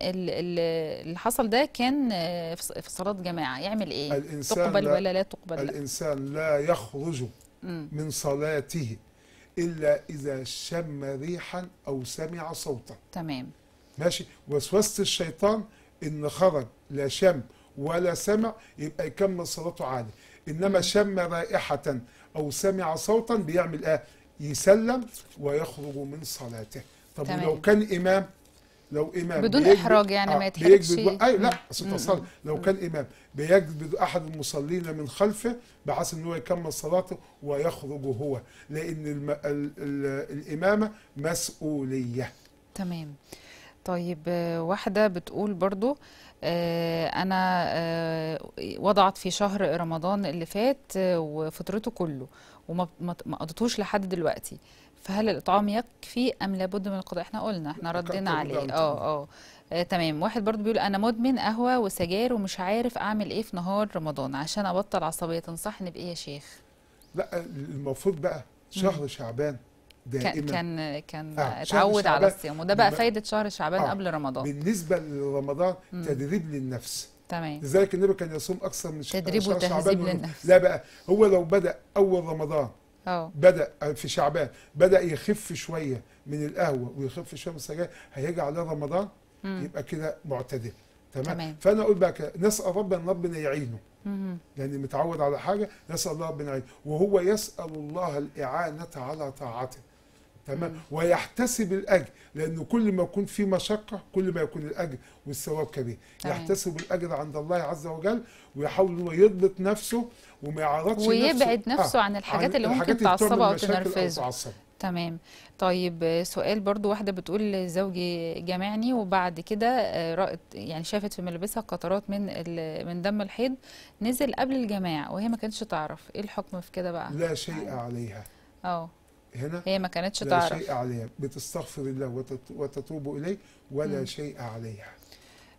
اللي حصل ده كان في صلاه جماعه، يعمل ايه؟ تقبل ولا لا تقبل؟ الانسان لا يخرج من صلاته إلا إذا شم ريحا أو سمع صوتا. تمام. ماشي. وسوسة الشيطان إن خرج لا شم ولا سمع يبقى يكمل صلاته عادي، إنما شم رائحة أو سمع صوتا بيعمل إيه؟ يسلم ويخرج من صلاته. طب ولو كان إمام، لو إمام بدون إحراج يعني ما يتحرجش. أي لا أصل لو كان إمام بيجبد أحد المصلين من خلفه بحيث إن هو يكمل صلاته ويخرج هو، لأن الإمامة مسؤولية. تمام. طيب واحدة بتقول برضو أنا وضعت في شهر رمضان اللي فات وفطرته كله وما قضيتوش لحد دلوقتي، فهل الإطعام يكفي أم لابد من القضاء؟ احنا قلنا، احنا ردينا عليه. تمام. واحد برضو بيقول أنا مدمن قهوة وسجاير ومش عارف أعمل إيه في نهار رمضان عشان أبطل عصبية، تنصحني بإيه يا شيخ؟ لا المفروض بقى شهر شعبان دائما كان اتعود على الصيام، وده بقى فايدة شهر شعبان قبل رمضان. بالنسبة لرمضان تدريب للنفس. تمام. لذلك النبي كان يصوم أكثر من تدريب وتهذيب للنفس. لا بقى هو لو بدأ أول رمضان بدأ في شعبان بدأ يخف شوية من القهوة ويخف شوية من السجاير، هيجي على رمضان يبقى كده معتدل. تمام. فأنا أقول بقى نسأل ربنا يعينه، لأن متعود على حاجة، نسأل الله ربنا يعينه، وهو يسأل الله الإعانة على طاعته. تمام. ويحتسب الأجر، لأنه كل ما يكون في مشقة كل ما يكون الأجر والثواب كبير. يحتسب الأجر عند الله عز وجل، ويحاول إنه يضبط نفسه وما يعرضش ويبعد نفسه عن الحاجات اللي ممكن تعصبه أو تنرفزه. تمام. طيب سؤال برضو، واحدة بتقول زوجي جامعني وبعد كده يعني شافت في ملابسها قطرات من دم الحيض نزل قبل الجماع وهي ما كانتش تعرف، ايه الحكم في كده بقى؟ لا شيء عليها. هنا هي ما كانتش تعرف. لا شيء عليها، بتستغفر الله وتتوب إليه ولا شيء عليها.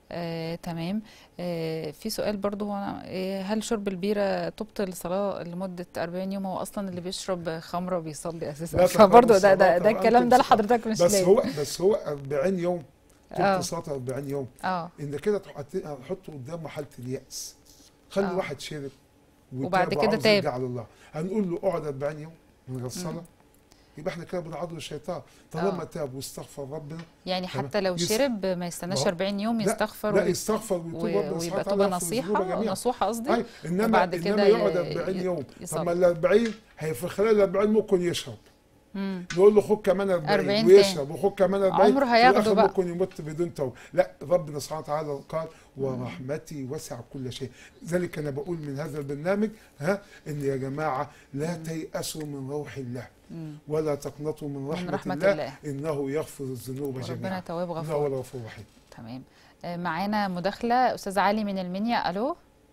تمام. في سؤال برضو هو هل شرب البيرة تبطل الصلاة لمدة 40 يوم؟ هو أصلا اللي بيشرب خمرة بيصلي أساسا، فبرضو ده الكلام ده لحضرتك مش لازم. بس هو 40 يوم تبطل صلاة 40 يوم. إن كده هنحطه قدامه حالة اليأس. خلي واحد شرب وبعد كده تاب يرجع على الله، هنقول له اقعد 40 يوم من غير الصلاة؟ يبقى احنا كده بنعرض الشيطان. طالما تاب واستغفر ربنا، يعني حتى لو شرب ما يستناش 40 يوم يستغفر. لا يستغفر ويبقى توبة نصوحة قصدي. انما وبعد كده يقعد 40 يوم. طب ما ال 40 هي في خلال ال 40 ممكن يشرب. نقول له خد كمان 40 ويشرب وخد كمان 40، عمره هياخده بقى، ممكن يموت بدون توبه. لا، ربنا سبحانه وتعالى قال ورحمتي وسع كل شيء. ذلك انا بقول من هذا البرنامج ان يا جماعه لا تيأسوا من روح الله ولا تقنطوا من رحمة الله انه يغفر الذنوب جميعا، ربنا تواب غفور، انه هو الغفور الرحيم. تمام. معانا مداخله استاذ علي من المنيا. الو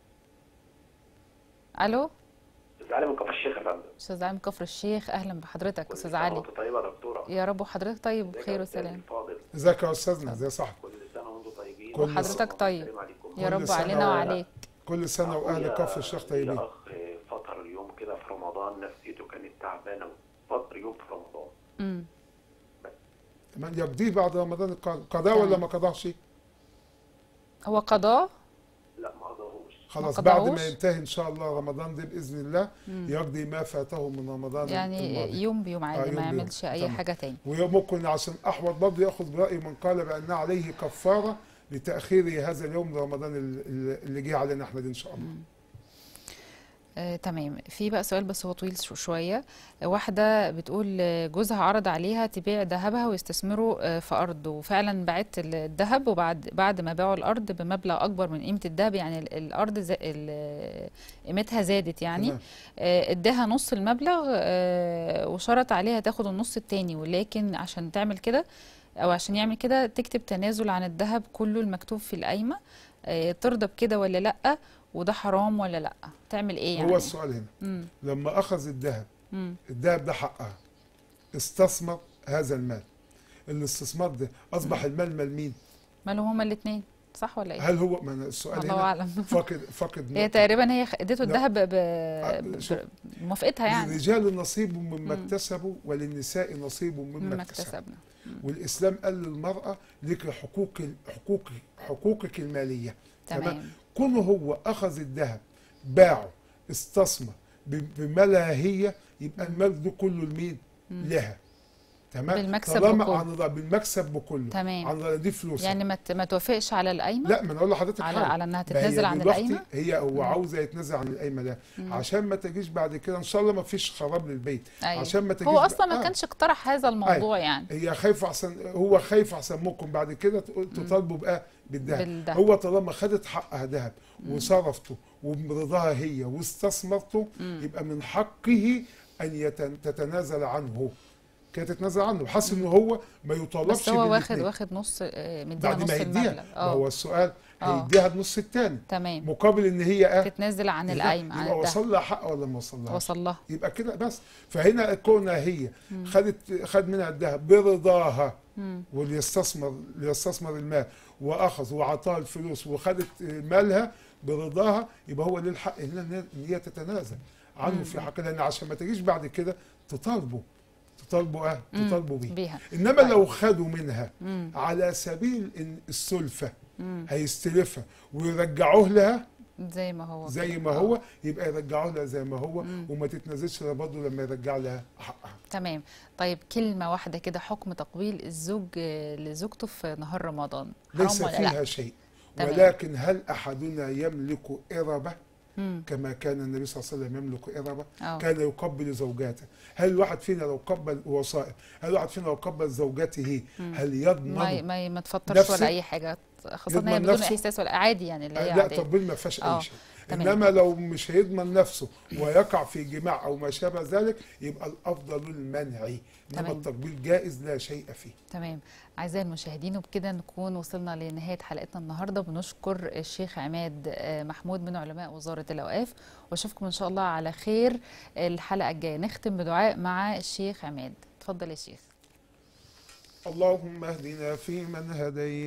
استاذ علي من كفر الشيخ يا فندم. استاذ علي من كفر الشيخ، اهلا بحضرتك استاذ علي. كل سنه وانت طيبه يا دكتوره. يا رب وحضرتك طيب وبخير وسلام. ازيك يا استاذنا؟ ازي صاحبك؟ كل سنه وانتم طيبين وحضرتك طيب يا رب علينا وعليك. كل سنه واهل كفر الشيخ طيبين. اخ فطر اليوم كده في رمضان، نفسيته كانت تعبانه، فطر يوم في رمضان. يقضيه بعد رمضان قضاء ولا ما قضاش؟ هو قضاء؟ لا ما قضاهوش. خلاص بعد ما ينتهي ان شاء الله رمضان ده باذن الله يقضي ما فاته من رمضان يعني يوم بيوم عادي، ما يعملش اي حاجه تاني. وممكن عشان احوط برضه ياخذ براي من قال بان عليه كفاره لتاخير هذا اليوم لرمضان اللي جه علينا احنا ان شاء الله. تمام. في بقى سؤال بس هو طويل شويه. واحده بتقول جوزها عرض عليها تبيع ذهبها ويستثمره في ارض، وفعلا باعت الذهب، وبعد ما باعوا الارض بمبلغ اكبر من قيمه الذهب، يعني الارض قيمتها زادت يعني. اداها نص المبلغ وشرط عليها تاخد النص التاني، ولكن عشان تعمل كده او عشان يعمل كده تكتب تنازل عن الذهب كله المكتوب في القايمه. ترضى بكده ولا لا؟ وده حرام ولا لا؟ تعمل ايه يعني؟ هو السؤال هنا لما اخذ الذهب ده حقها، استثمر هذا المال، الاستثمار ده اصبح المال مال مين؟ مالهم هما الاثنين، صح ولا ايه؟ هل هو ما السؤال الله اعلم. فاقد هي تقريبا هي اديته الذهب بموافقتها يعني. للرجال نصيب مما اكتسبوا وللنساء نصيب مما اكتسبنا. والاسلام قال للمراه لك حقوقك الماليه. تمام. كونه هو اخذ الذهب باعه استثمر بمالها هي، يبقى المال ده كله لمين؟ لها. تمام. بالمكسب بكله. بالمكسب بكله. تمام. عن دي فلوس يعني ما توافقش على القايمه؟ لا، ما انا اقول لحضرتك على انها تتنازل عن القايمه. هو عاوزه يتنازل عن القايمه ده عشان ما تجيش بعد كده ان شاء الله ما فيش خراب للبيت. أيوة. عشان ما تجيش هو اصلا ما كانش اقترح هذا الموضوع. يعني هي خايفه هو خايف احسن ممكن بعد كده تطالبوا بقى بالذهب. هو طالما خدت حقها ذهب وصرفته وبرضاها هي واستثمرته، يبقى من حقه ان تتنازل عنه. كانت تتنازل عنه وحاسس ان هو ما يطالبش. بس هو واخد نص، مديها نص المبلغ. هو السؤال هيديها النص الثاني. تمام. مقابل ان هي تتنازل عن القايمه. يبقى وصل لها حق ولا ما وصلهاش؟ وصل لها. يبقى كده بس. فهنا كونها هي خد منها الذهب برضاها وليستثمر المال، واخذ وعطاها الفلوس وخدت مالها برضاها، يبقى هو ليه الحق ان هي تتنازل عنه في حق، لان عشان ما تجيش بعد كده تطالبوا بيها. انما لو خدوا منها على سبيل السلفه هيستلفها ويرجعوه لها زي ما هو يبقى يرجعوه لها زي ما هو وما تتنازلش برضه لما يرجع لها حقها. تمام. طيب كلمه واحده كده، حكم تقبيل الزوج لزوجته في نهار رمضان حرام ليس ولا فيها لا؟ شيء. ولكن هل احدنا يملك إربة كما كان النبي صلى الله عليه وسلم يملك إربة؟ كان يقبل زوجاته. هل الواحد فينا لو قبل وصائم، هل الواحد فينا لو قبل زوجته هل يضمن ما تفطرش ولا اي حاجه، خاصه ان هي بدون احساس ولا عادي يعني اللي هي لا تطبيل ما فيهاش اي شيء. انما لو مش هيضمن نفسه ويقع في جماع او ما شابه ذلك يبقى الافضل المنع. انما التقبيل جائز لا شيء فيه. تمام. اعزائي المشاهدين، وبكده نكون وصلنا لنهايه حلقتنا النهارده. بنشكر الشيخ عماد محمود من علماء وزاره الاوقاف، واشوفكم ان شاء الله على خير الحلقه الجايه. نختم بدعاء مع الشيخ عماد. اتفضل يا شيخ. اللهم اهدنا فيمن هديت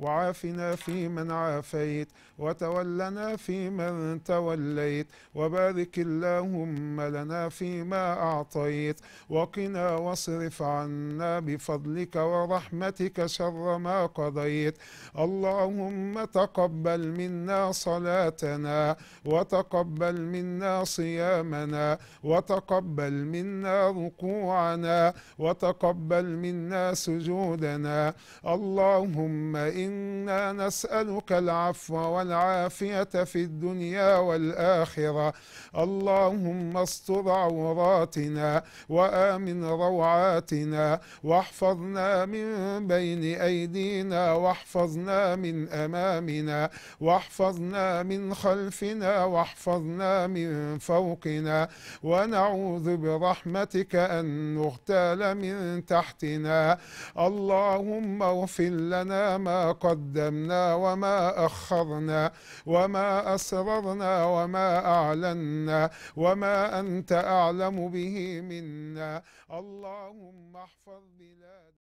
وعافنا فيمن عافيت، وتولنا فيمن توليت، وبارك اللهم لنا فيما أعطيت، وقنا واصرف عنا بفضلك ورحمتك شر ما قضيت. اللهم تقبل منا صلاتنا، وتقبل منا صيامنا، وتقبل منا ركوعنا، وتقبل منا سجودنا. اللهم إنا نسألك العفو والعافية في الدنيا والآخرة. اللهم استر عوراتنا وآمن روعاتنا، واحفظنا من بين أيدينا، واحفظنا من أمامنا، واحفظنا من خلفنا، واحفظنا من فوقنا، ونعوذ برحمتك أن نغتال من تحتنا. اللهم اغفر لنا ما قدمنا وما أخرنا، وما أسررنا وما أعلنا، وما أنت أعلم به منا. اللهم احفظ بلاد